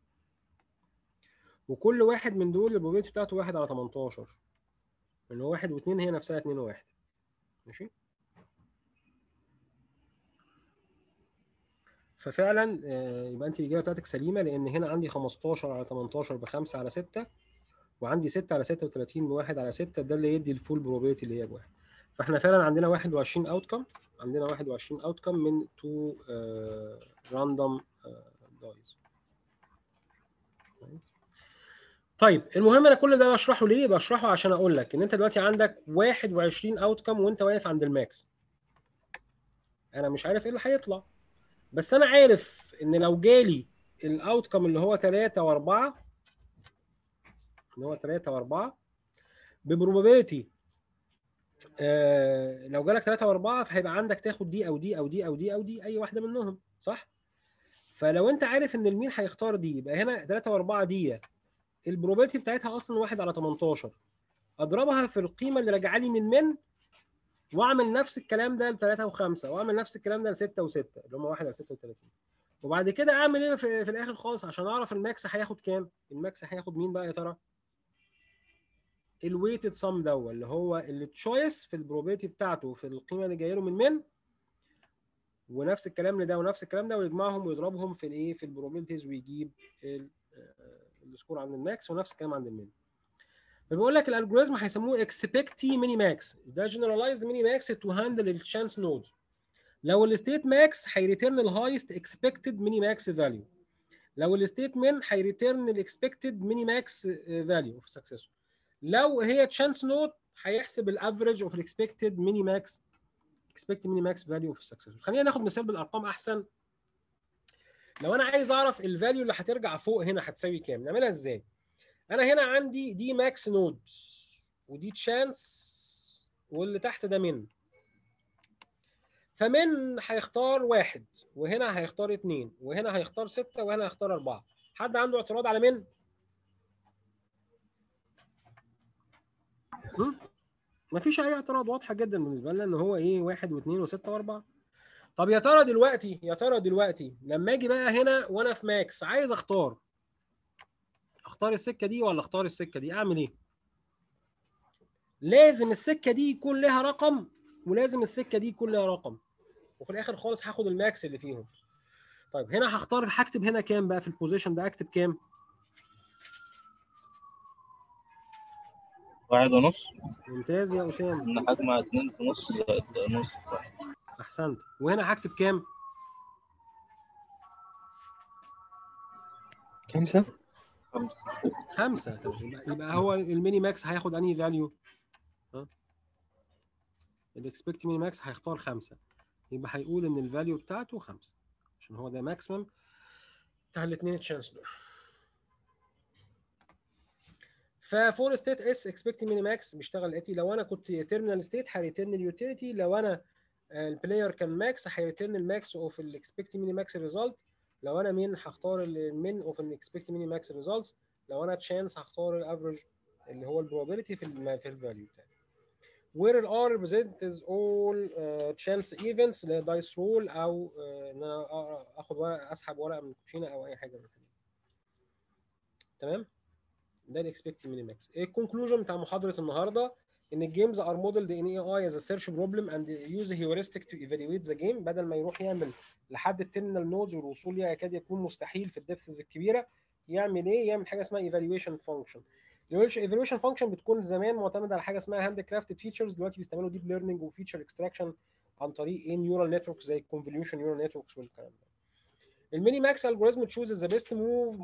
وكل واحد من دول البروبابيلتي بتاعته 1 على 18، اللي هو 1 و2 هي نفسها 2 و1. ماشي. ففعلا يبقى انت الاجابه بتاعتك سليمه، لان هنا عندي 15 على 18 ب5 على 6، وعندي 6 على 36 ب1 على 6، ده اللي يدي الفول بروبابيلتي اللي هي بواحد. فاحنا فعلا عندنا 21 اوتكم، عندنا 21 اوتكم من 2 راندوم دايز. طيب المهم انا كل ده بشرحه ليه؟ بشرحه عشان اقول لك ان انت دلوقتي عندك 21 اوتكم وانت واقف عند الماكس. انا مش عارف ايه اللي هيطلع، بس انا عارف ان لو جالي الاوتكم اللي هو 3 و4، اللي هو 3 و4 ببروبابيلتي لو جالك 3 و4 فهيبقى عندك تاخد دي او دي او دي او دي او دي اي واحده منهم صح؟ فلو انت عارف ان المين هيختار دي، يبقى هنا 3 و4 دي البروبابيلتي بتاعتها اصلا 1 على 18، اضربها في القيمه اللي راجعه لي من واعمل نفس الكلام ده ل 3 و5، واعمل نفس الكلام ده ل 6 و6 اللي هم 1 على 36، وبعد كده اعمل ايه في الاخر خالص عشان اعرف الماكس هياخد كام؟ الماكس هياخد مين بقى يا ترى؟ الويتد سم ده اللي هو التشويس في البروبابيلتي بتاعته في القيمه اللي جايه له من ونفس الكلام لده ونفس الكلام ده، ويجمعهم ويضربهم في الايه في البروبابيلتيز ويجيب السكور عند الماكس، ونفس الكلام عند المين. فبيقول لك الالجوريزم هيسموه اكسبكتي ميني ماكس، ده جنرالايزد ميني ماكس تو هاندل الشانس نود. لو الستيت ماكس هيريتيرن الهايست اكسبكتد ميني ماكس فاليو، لو الستيت من هيريتيرن الاكسبكتد ميني ماكس فاليو اوف سكسسور. لو هي تشانس نود هيحسب الافريج اوف الاكسبكتد ميني ماكس اكسبكتد ميني ماكس فاليو اوف السكسسور. خلينا ناخد مثال بالارقام احسن. لو انا عايز اعرف الفاليو اللي هترجع فوق هنا هتساوي كام، نعملها ازاي؟ انا هنا عندي دي ماكس نود ودي تشانس واللي تحت ده من، فمن هيختار 1 وهنا هيختار 2 وهنا هيختار 6 وهنا هيختار 4. حد عنده اعتراض على من؟ مفيش اي اعتراض، واضحه جدا بالنسبه لنا ان هو ايه 1 و2 و6 و4. طب يا ترى دلوقتي لما اجي بقى هنا وانا في ماكس عايز اختار السكه دي ولا اختار السكه دي، اعمل ايه؟ لازم السكه دي يكون لها رقم ولازم السكه دي يكون لها رقم، وفي الاخر خالص هاخد الماكس اللي فيهم. طيب هنا هكتب هنا كام بقى في البوزيشن ده؟ اكتب كام؟ 1.5. ممتاز يا اسامه. إن حجمها 2.5 زائد نص. احسنت. وهنا هكتب كام؟ 5. 5. يبقى هو الميني ماكس هياخد انهي فاليو؟ الاكسبكت ميني ماكس هيختار 5، يبقى هيقول ان الفاليو بتاعته 5 عشان هو ده ماكسيمم بتاع الاثنين تشانس دول. ففور ستيت اس اكسبكت ميني ماكس بيشتغل اتي. لو انا كنت تيرمينال ستيت هيريتيرن اليوتيليتي، لو انا البلاير كان ماكس هيريتيرن الماكس اوف الاكسبكت ميني ماكس ريزلت، لو انا مين هختار المين اوف الاكسبكت ميني ماكس ريزلتس، لو انا تشانس هختار الافريج اللي هو البروبابيلتي في الفاليو بتاعي. where ال R represents all chance events اللي هي dice roll او ان انا اخد ورقه اسحب ورقه من الكوتشينه او اي حاجه من الحاجات. تمام؟ ده الاكسبكت ميني ماكس. الكونكلوجن بتاع محاضره النهارده ان الجيمز ار موديلد ان اي اي از ا سيرش بروبلم اند يوز هيورستيك تو ايفالويت ذا جيم. بدل ما يروح يعمل لحد التيرمينال نودز والوصول ليها يكاد يكون مستحيل في الدبثز الكبيره، يعمل ايه؟ يعمل حاجه اسمها ايفالويشن فانكشن. الايفالويشن فانكشن بتكون زمان معتمده على حاجه اسمها هاند كرافتد فيتشرز، دلوقتي بيستعملوا ديب ليرنينج وفيتشر اكستراكشن عن طريق ايه نيورال نتورك زي الكونفوليوشن نيورال نتوركس والكلام ده. الميني ماكس الجوريزم تشوز ذا بيست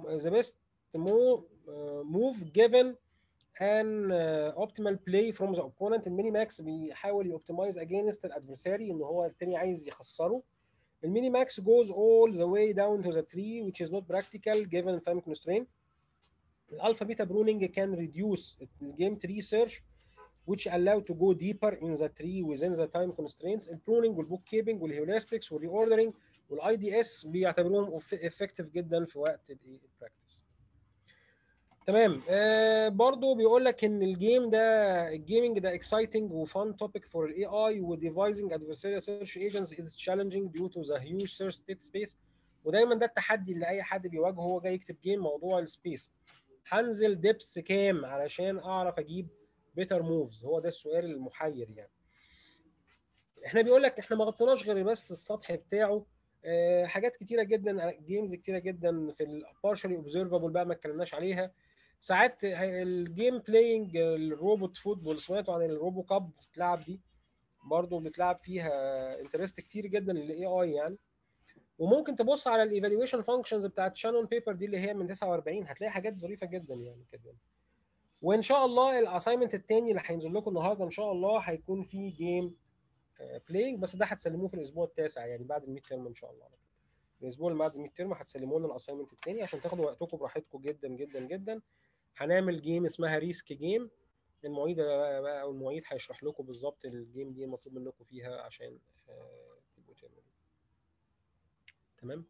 موف جيفن ان اوبتيمال بلاي فروم ذا اوبوننت. الميني ماكس بيحاول يوبتمايز اجينست الادفرساري ان هو التاني عايز يخسره. الميني ماكس goes all the way down to the tree which is not practical given time constraint. الالفا بيتا برونينج can reduce the game tree search which allow to go deeper in the tree within the time constraints. البرونينج والبوك كيبنج والهيورستكس والريوردرنج والاي دي اس بيعتبروهم افكتيف جدا في وقت البراكتس. تمام. برضو بيقول لك ان الجيمنج ده exciting وفun topic for the AI و devising adversarial search agents is challenging due to the huge search state space. ودايما ده التحدي اللي اي حد بيواجهه هو جاي يكتب جيم، موضوع السبيس. هنزل ديبس كام علشان اعرف اجيب بيتر موفز؟ هو ده السؤال المحير يعني. احنا بيقول لك احنا ما غطيناش غير بس السطح بتاعه. حاجات كتيره جدا، جيمز كتيره جدا في البارشلي اوبزرفابل بقى ما اتكلمناش عليها. ساعات الجيم بلاينج الروبوت فوتبول، سمعتوا عن الروبو كاب بتلعب دي؟ برضه بتلعب فيها انترست كتير جدا للاي اي يعني. وممكن تبص على الايفالويشن فانكشنز بتاعت شانون بيبر دي اللي هي من 49، هتلاقي حاجات ظريفه جدا يعني كده. وان شاء الله الاساينمنت الثاني اللي هينزل لكم النهارده ان شاء الله هيكون فيه جيم بلاينج، بس ده هتسلموه في الاسبوع التاسع يعني بعد الميد تيرم ان شاء الله. الاسبوع اللي بعد الميد تيرم هتسلموا لنا الاساينمنت الثاني عشان تاخدوا وقتكم براحتكم جدا جدا جدا. هنعمل جيم اسمها ريسك جيم. المعيد بقى او المعيد هيشرح لكم بالظبط الجيم دي المطلوب منكم فيها عشان تبقوا تعملوا. تمام.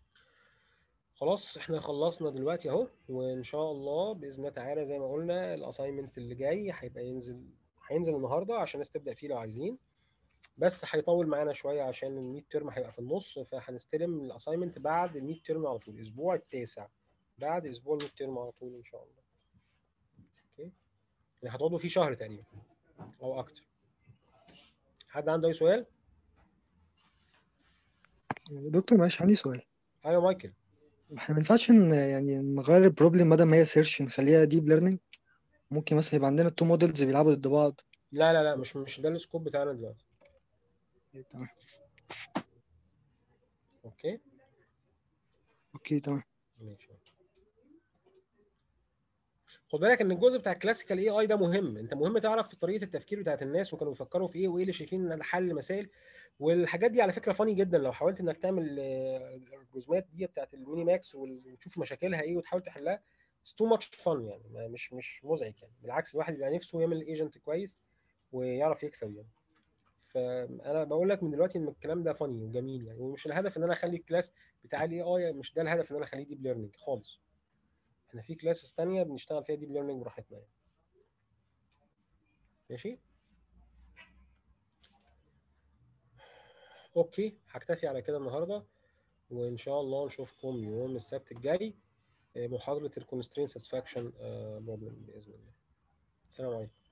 خلاص احنا خلصنا دلوقتي اهو، وان شاء الله باذن الله تعالى زي ما قلنا الاساينمنت اللي جاي هينزل النهارده عشان الناس تبدا فيه لو عايزين، بس هيطول معانا شويه عشان الميد تيرم هيبقى في النص، فهنستلم الاساينمنت بعد الميد تيرم على طول، الاسبوع التاسع بعد اسبوع الميد تيرم على طول ان شاء الله. اوكي. اللي هتقعدوا فيه شهر تقريبا او اكتر. حد عنده اي سؤال؟ دكتور معلش عندي سؤال. ايوه مايكل. احنا ما ينفعش يعني نغير البروبلم بدل ما هي سيرش نخليها ديب ليرنينج؟ ممكن مثلا يبقى عندنا تو موديلز بيلعبوا ضد بعض. لا لا لا، مش ده السكوب بتاعنا دلوقتي. تمام. اوكي اوكي تمام. ماشي. خد بالك ان الجزء بتاع الكلاسيكال اي اي ده مهم، انت مهم تعرف طريقه التفكير بتاعت الناس وكانوا بيفكروا في ايه وايه اللي شايفين ان حل مسائل. والحاجات دي على فكره فاني جدا، لو حاولت انك تعمل الجزمات دي بتاعت الميني ماكس وتشوف مشاكلها ايه وتحاول تحلها. اتس تو ماتش فن يعني، مش مزعج يعني، بالعكس الواحد يبقى نفسه يعمل ايجنت كويس ويعرف يكسب يعني. فانا بقول لك من دلوقتي ان الكلام ده فاني وجميل يعني، ومش الهدف ان انا اخلي الكلاس بتاع الاي اي، مش ده الهدف ان انا اخليه ديب ليرنينج خالص. احنا في كلاسز ثانيه بنشتغل فيها ديب ليرنينج براحتنا يعني. ماشي. اوكي هكتفي على كده النهارده، وان شاء الله نشوفكم يوم السبت الجاي محاضره الكونسترين ساتسفاكشن بروبلم باذن الله. السلام عليكم.